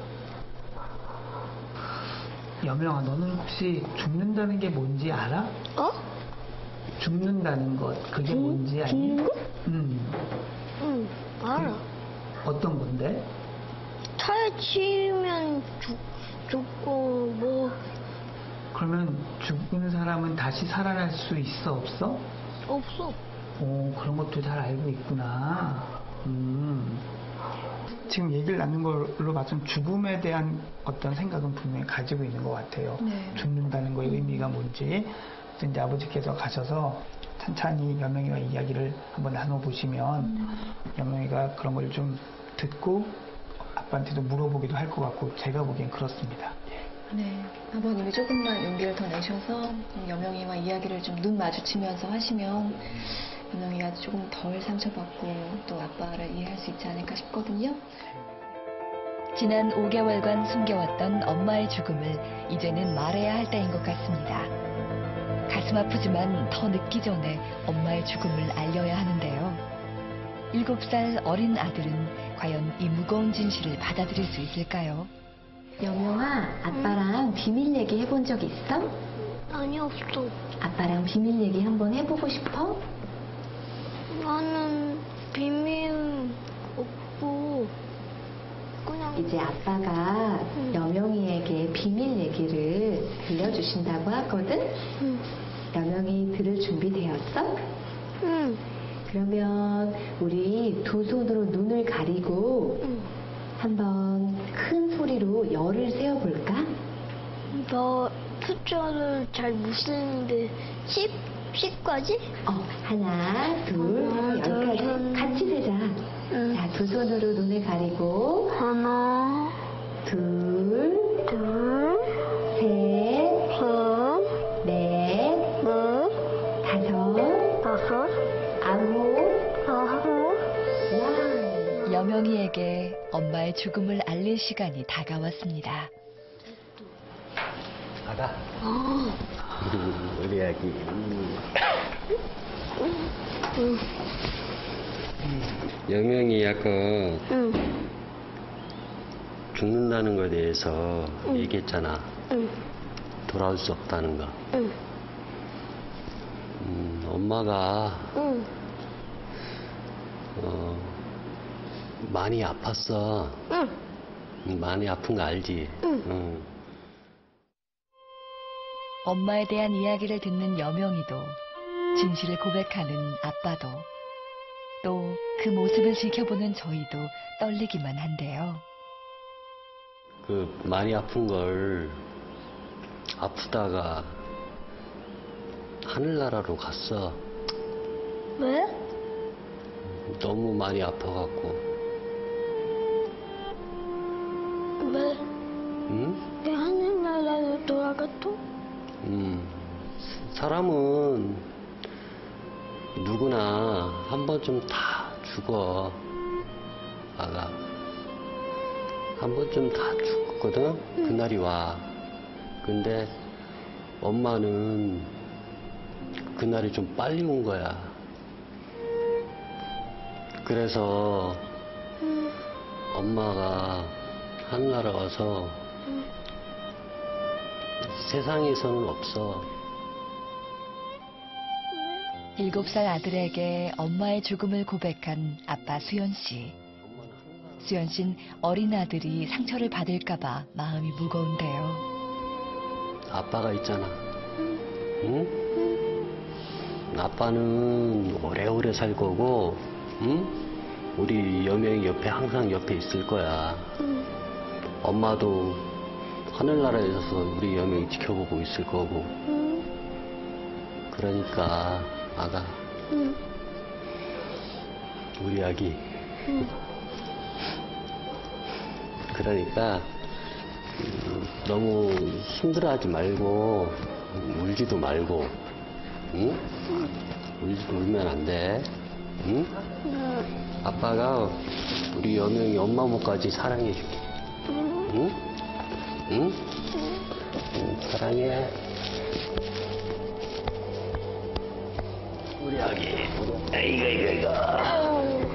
여명아, 너는 혹시 죽는다는 게 뭔지 알아? 어? 죽는다는 것, 그게 죽- 뭔지 아니? 죽는 거? 음, 응, 알아. 어떤 건데? 차에 치면 죽, 죽고, 뭐, 그러면 죽은 사람은 다시 살아날 수 있어, 없어? 없어. 오, 그런 것도 잘 알고 있구나. 음. 지금 얘기를 나눈 걸로 봐서는 죽음에 대한 어떤 생각은 분명히 가지고 있는 것 같아요. 네. 죽는다는 거의 의미가 뭔지. 그래서 이제 아버지께서 가셔서 천천히 여명이와 이야기를 한번 나눠보시면 음. 여명이가 그런 걸 좀 듣고 아빠한테도 물어보기도 할 것 같고 제가 보기엔 그렇습니다. 네, 아버님이 조금만 용기를 더 내셔서 여명이와 이야기를 좀 눈 마주치면서 하시면 여명이가 조금 덜 상처받고 또 아빠를 이해할 수 있지 않을까 싶거든요. 지난 오 개월간 숨겨왔던 엄마의 죽음을 이제는 말해야 할 때인 것 같습니다. 가슴 아프지만 더 늦기 전에 엄마의 죽음을 알려야 하는데요. 일곱 살 어린 아들은 과연 이 무거운 진실을 받아들일 수 있을까요? 여명아, 아빠랑 비밀 얘기 해본 적 있어? 아니, 없어. 아빠랑 비밀 얘기 한번 해보고 싶어? 나는 비밀 없고, 그냥. 이제 아빠가 응. 여명이에게 비밀 얘기를 들려주신다고 하거든? 응. 여명이 들을 준비 되었어? 응. 그러면 우리 두 손으로 눈을 가리고 응. 한번 큰 소리로 열을 세어볼까? 나 숫자를 잘 못 쓰는데, 십? 십까지? 어, 하나, 둘, 하나, 둘, 열까지 셋. 같이 세자. 응. 자, 두 손으로 눈을 가리고 하나, 둘, 둘, 셋, 셋, 넷, 넷, 다섯, 다섯, 아홉, 아홉, 열. 여명이에게 엄마의 죽음을 알릴 시간이 다가왔습니다. 가자. 아, 우리, 우리 아기. 음. 응, 여명이 약간 응, 죽는다는 거에 대해서 응. 얘기했잖아. 응, 돌아올 수 없다는 거. 응, 음, 엄마가 응, 어, 많이 아팠어. 응, 음, 많이 아픈 거 알지? 응. 응. 엄마에 대한 이야기를 듣는 여명이도 진실을 고백하는 아빠도 또 그 모습을 지켜보는 저희도 떨리기만 한데요. 그 많이 아픈 걸 아프다가 하늘나라로 갔어. 왜? 너무 많이 아파갖고. 왜? 응? 왜 하늘나라로 돌아갔어? 음, 사람은 누구나 한 번쯤 다 죽어. 아가. 한 번쯤 다 죽거든? 그날이 와. 근데 엄마는 그날이 좀 빨리 온 거야. 그래서 응. 엄마가 하늘나라 가서 응. 세상에서는 없어. 일곱 살 아들에게 엄마의 죽음을 고백한 아빠 수연 씨. 수연 씨는 어린 아들이 상처를 받을까봐 마음이 무거운데요. 아빠가 있잖아. 응? 아빠는 오래오래 살 거고, 응? 우리 여명이 옆에 항상 옆에 있을 거야. 엄마도 하늘나라에 있어서 우리 여명이 지켜보고 있을 거고. 그러니까 아가, 우리 아기. 그러니까 음, 너무 힘들어하지 말고 울지도 말고, 응? 울지 울면 안 돼. 응? 아빠가 우리 여명이 엄마 목까지 사랑해줄게. 응? 응? 응, 사랑해. 우리 아기. 아이고, 이거, 이거.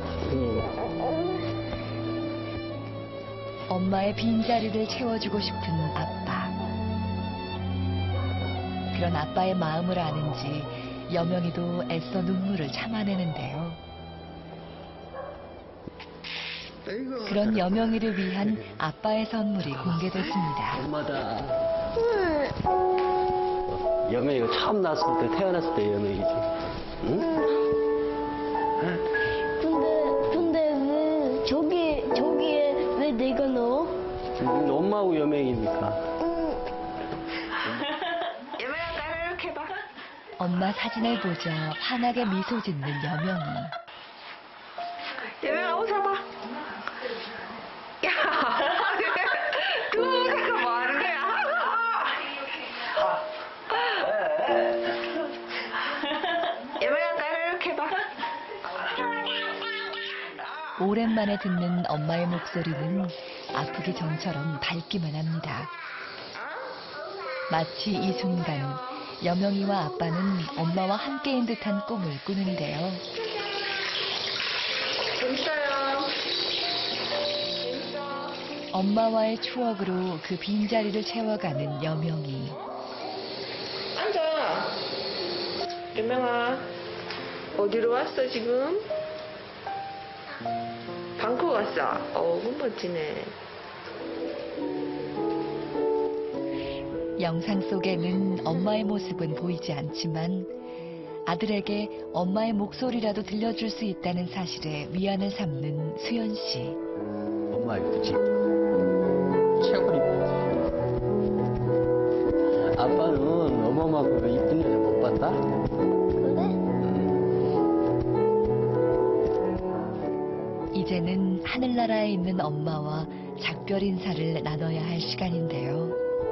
엄마의 빈자리를 채워주고 싶은 아빠. 그런 아빠의 마음을 아는지 여명이도 애써 눈물을 참아내는데요. 그런 여명이를 위한 아빠의 선물이 공개됐습니다. 엄마다. 여명이가 처음 낳았을 때, 태어났을 때 여명이지. 응? 근데 근데 왜 저기 저기에 왜 내가 넣어? 응, 엄마하고 여명이니까. 엄마 사진을 보자 환하게 미소 짓는 여명이. 여명아, 옷 잡아. 야, 그 내가 뭐 하는 거야? 여명아, 나를 이렇게 봐. 오랜만에 듣는 엄마의 목소리는 아프기 전처럼 밝기만 합니다. 마치 이 순간 여명이와 아빠는 엄마와 함께인 듯한 꿈을 꾸는데요. 재밌어요. 엄마와의 추억으로 그 빈자리를 채워가는 여명이. 앉아. 여명아, 어디로 왔어 지금? 방콕 왔어. 어우, 멋지네. 영상 속에는 엄마의 모습은 보이지 않지만 아들에게 엄마의 목소리라도 들려줄 수 있다는 사실에 위안을 삼는 수연 씨. 엄마 이쁘지? 최고 이쁘지? 아빠는 엄마만큼 이쁜 여자 못 봤다? 이제는 하늘나라에 있는 엄마와 작별 인사를 나눠야 할 시간인데요.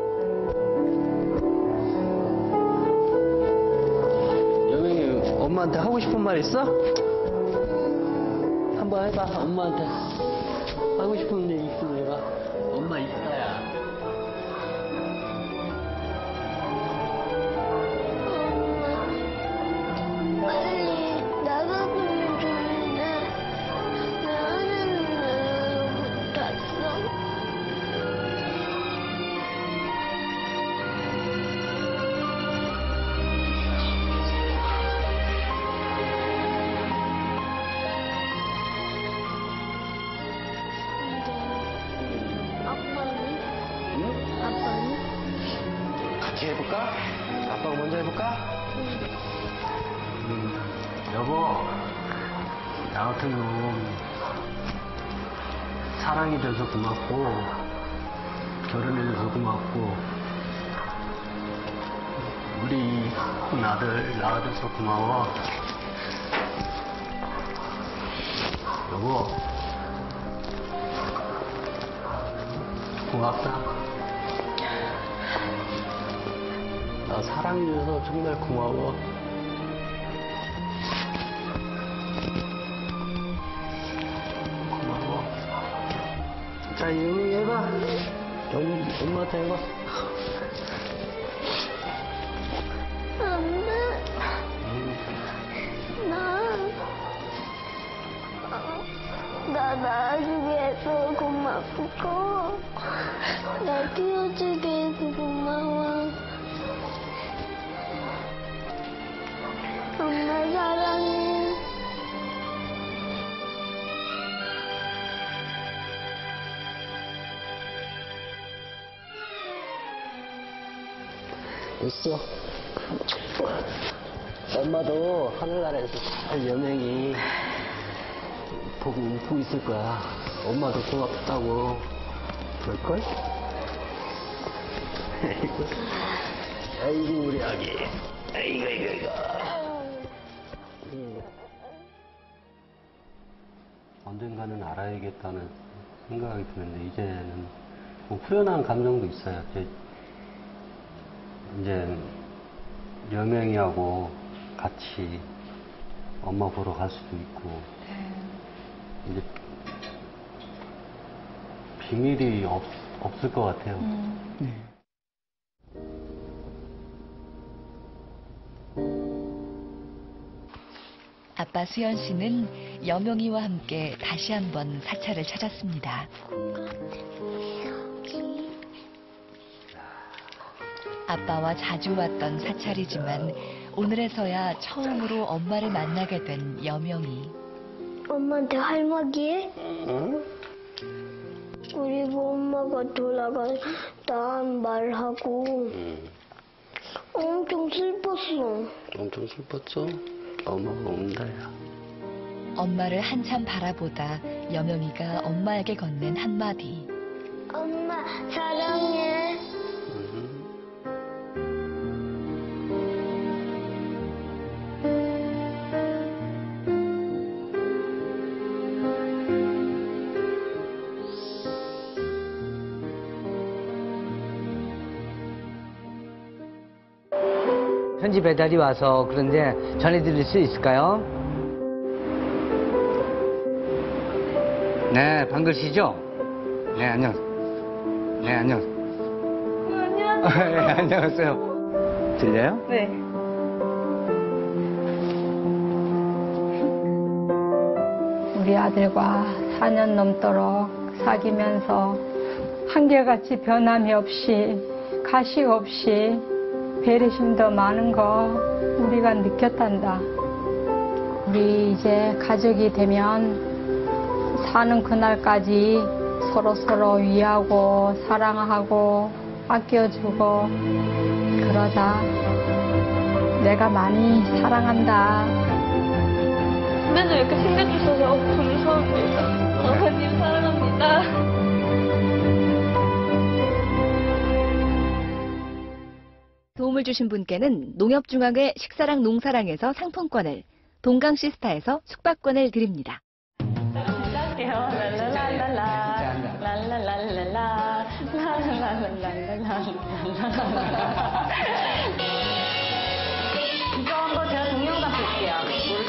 여명이 엄마한테 하고 싶은 말 있어? 한번 해봐. 엄마한테 하고 싶은 일 있으면 해봐. 엄마 있다야. 빨리 나가보면 좋은데 왜 하늘나라로 못 갔어? 아빠는? 아빠는? 같이 해볼까? 아빠가 먼저 해볼까? 음, 여보, 나 같은 놈 사랑이 돼서 고맙고 결혼해줘서 고맙고 나들 낳아줘서 고마워. 여보, 고맙다. 나 사랑해줘서 정말 고마워. 고마워. 자, 여기 해봐. 여기 엄마한테 해봐. 엄마, 나, 나 낳아주게 해서 고맙고, 나 키워주게 해서 고마워. 엄마 사랑해. 됐어. 엄마도 하늘나라에서 잘 여명이 보고 웃고 있을 거야. 엄마도 고맙다고 그럴걸? 아이고 우리 아기. 아이고 이거 이거. 언젠가는 알아야겠다는 생각이 드는데 이제는 뭐 후련한 감정도 있어요. 이제, 이제 여명이하고 같이 엄마 보러 갈 수도 있고 이제 비밀이 없, 없을 것 같아요. 음. 네. 아빠 수연 씨는 여명이와 함께 다시 한번 사찰을 찾았습니다. 아빠와 자주 왔던 사찰이지만 오늘에서야 처음으로 엄마를 만나게 된 여명이. 엄마한테 할머니에 응? 우리 엄마가 돌아갔다는 말하고 응. 엄청 슬펐어. 엄청 슬펐어? 엄마가 온다야. 엄마를 한참 바라보다 여명이가 엄마에게 건넨 한마디. 엄마 사랑해. 편지 배달이 와서 그런데 전해드릴 수 있을까요? 네, 반글씨죠? 네, 안녕. 네, 안녕. 안녕하세요. 네, 안녕하세요. 들려요? 네. 우리 아들과 사 년 넘도록 사귀면서 한결같이 변함이 없이 가시 없이 배려심도 많은 거 우리가 느꼈단다. 우리 이제 가족이 되면 사는 그날까지 서로서로 위하고 사랑하고 아껴주고 그러자. 내가 많이 사랑한다. 맨날 이렇게 챙겨주셔서 감사합니다. 어머님 사랑합니다. 도움을 주신 분께는 농협중앙회 식사랑 농사랑에서 상품권을, 동강시스타에서 숙박권을 드립니다. 이거 한번 제가 동영상 볼게요.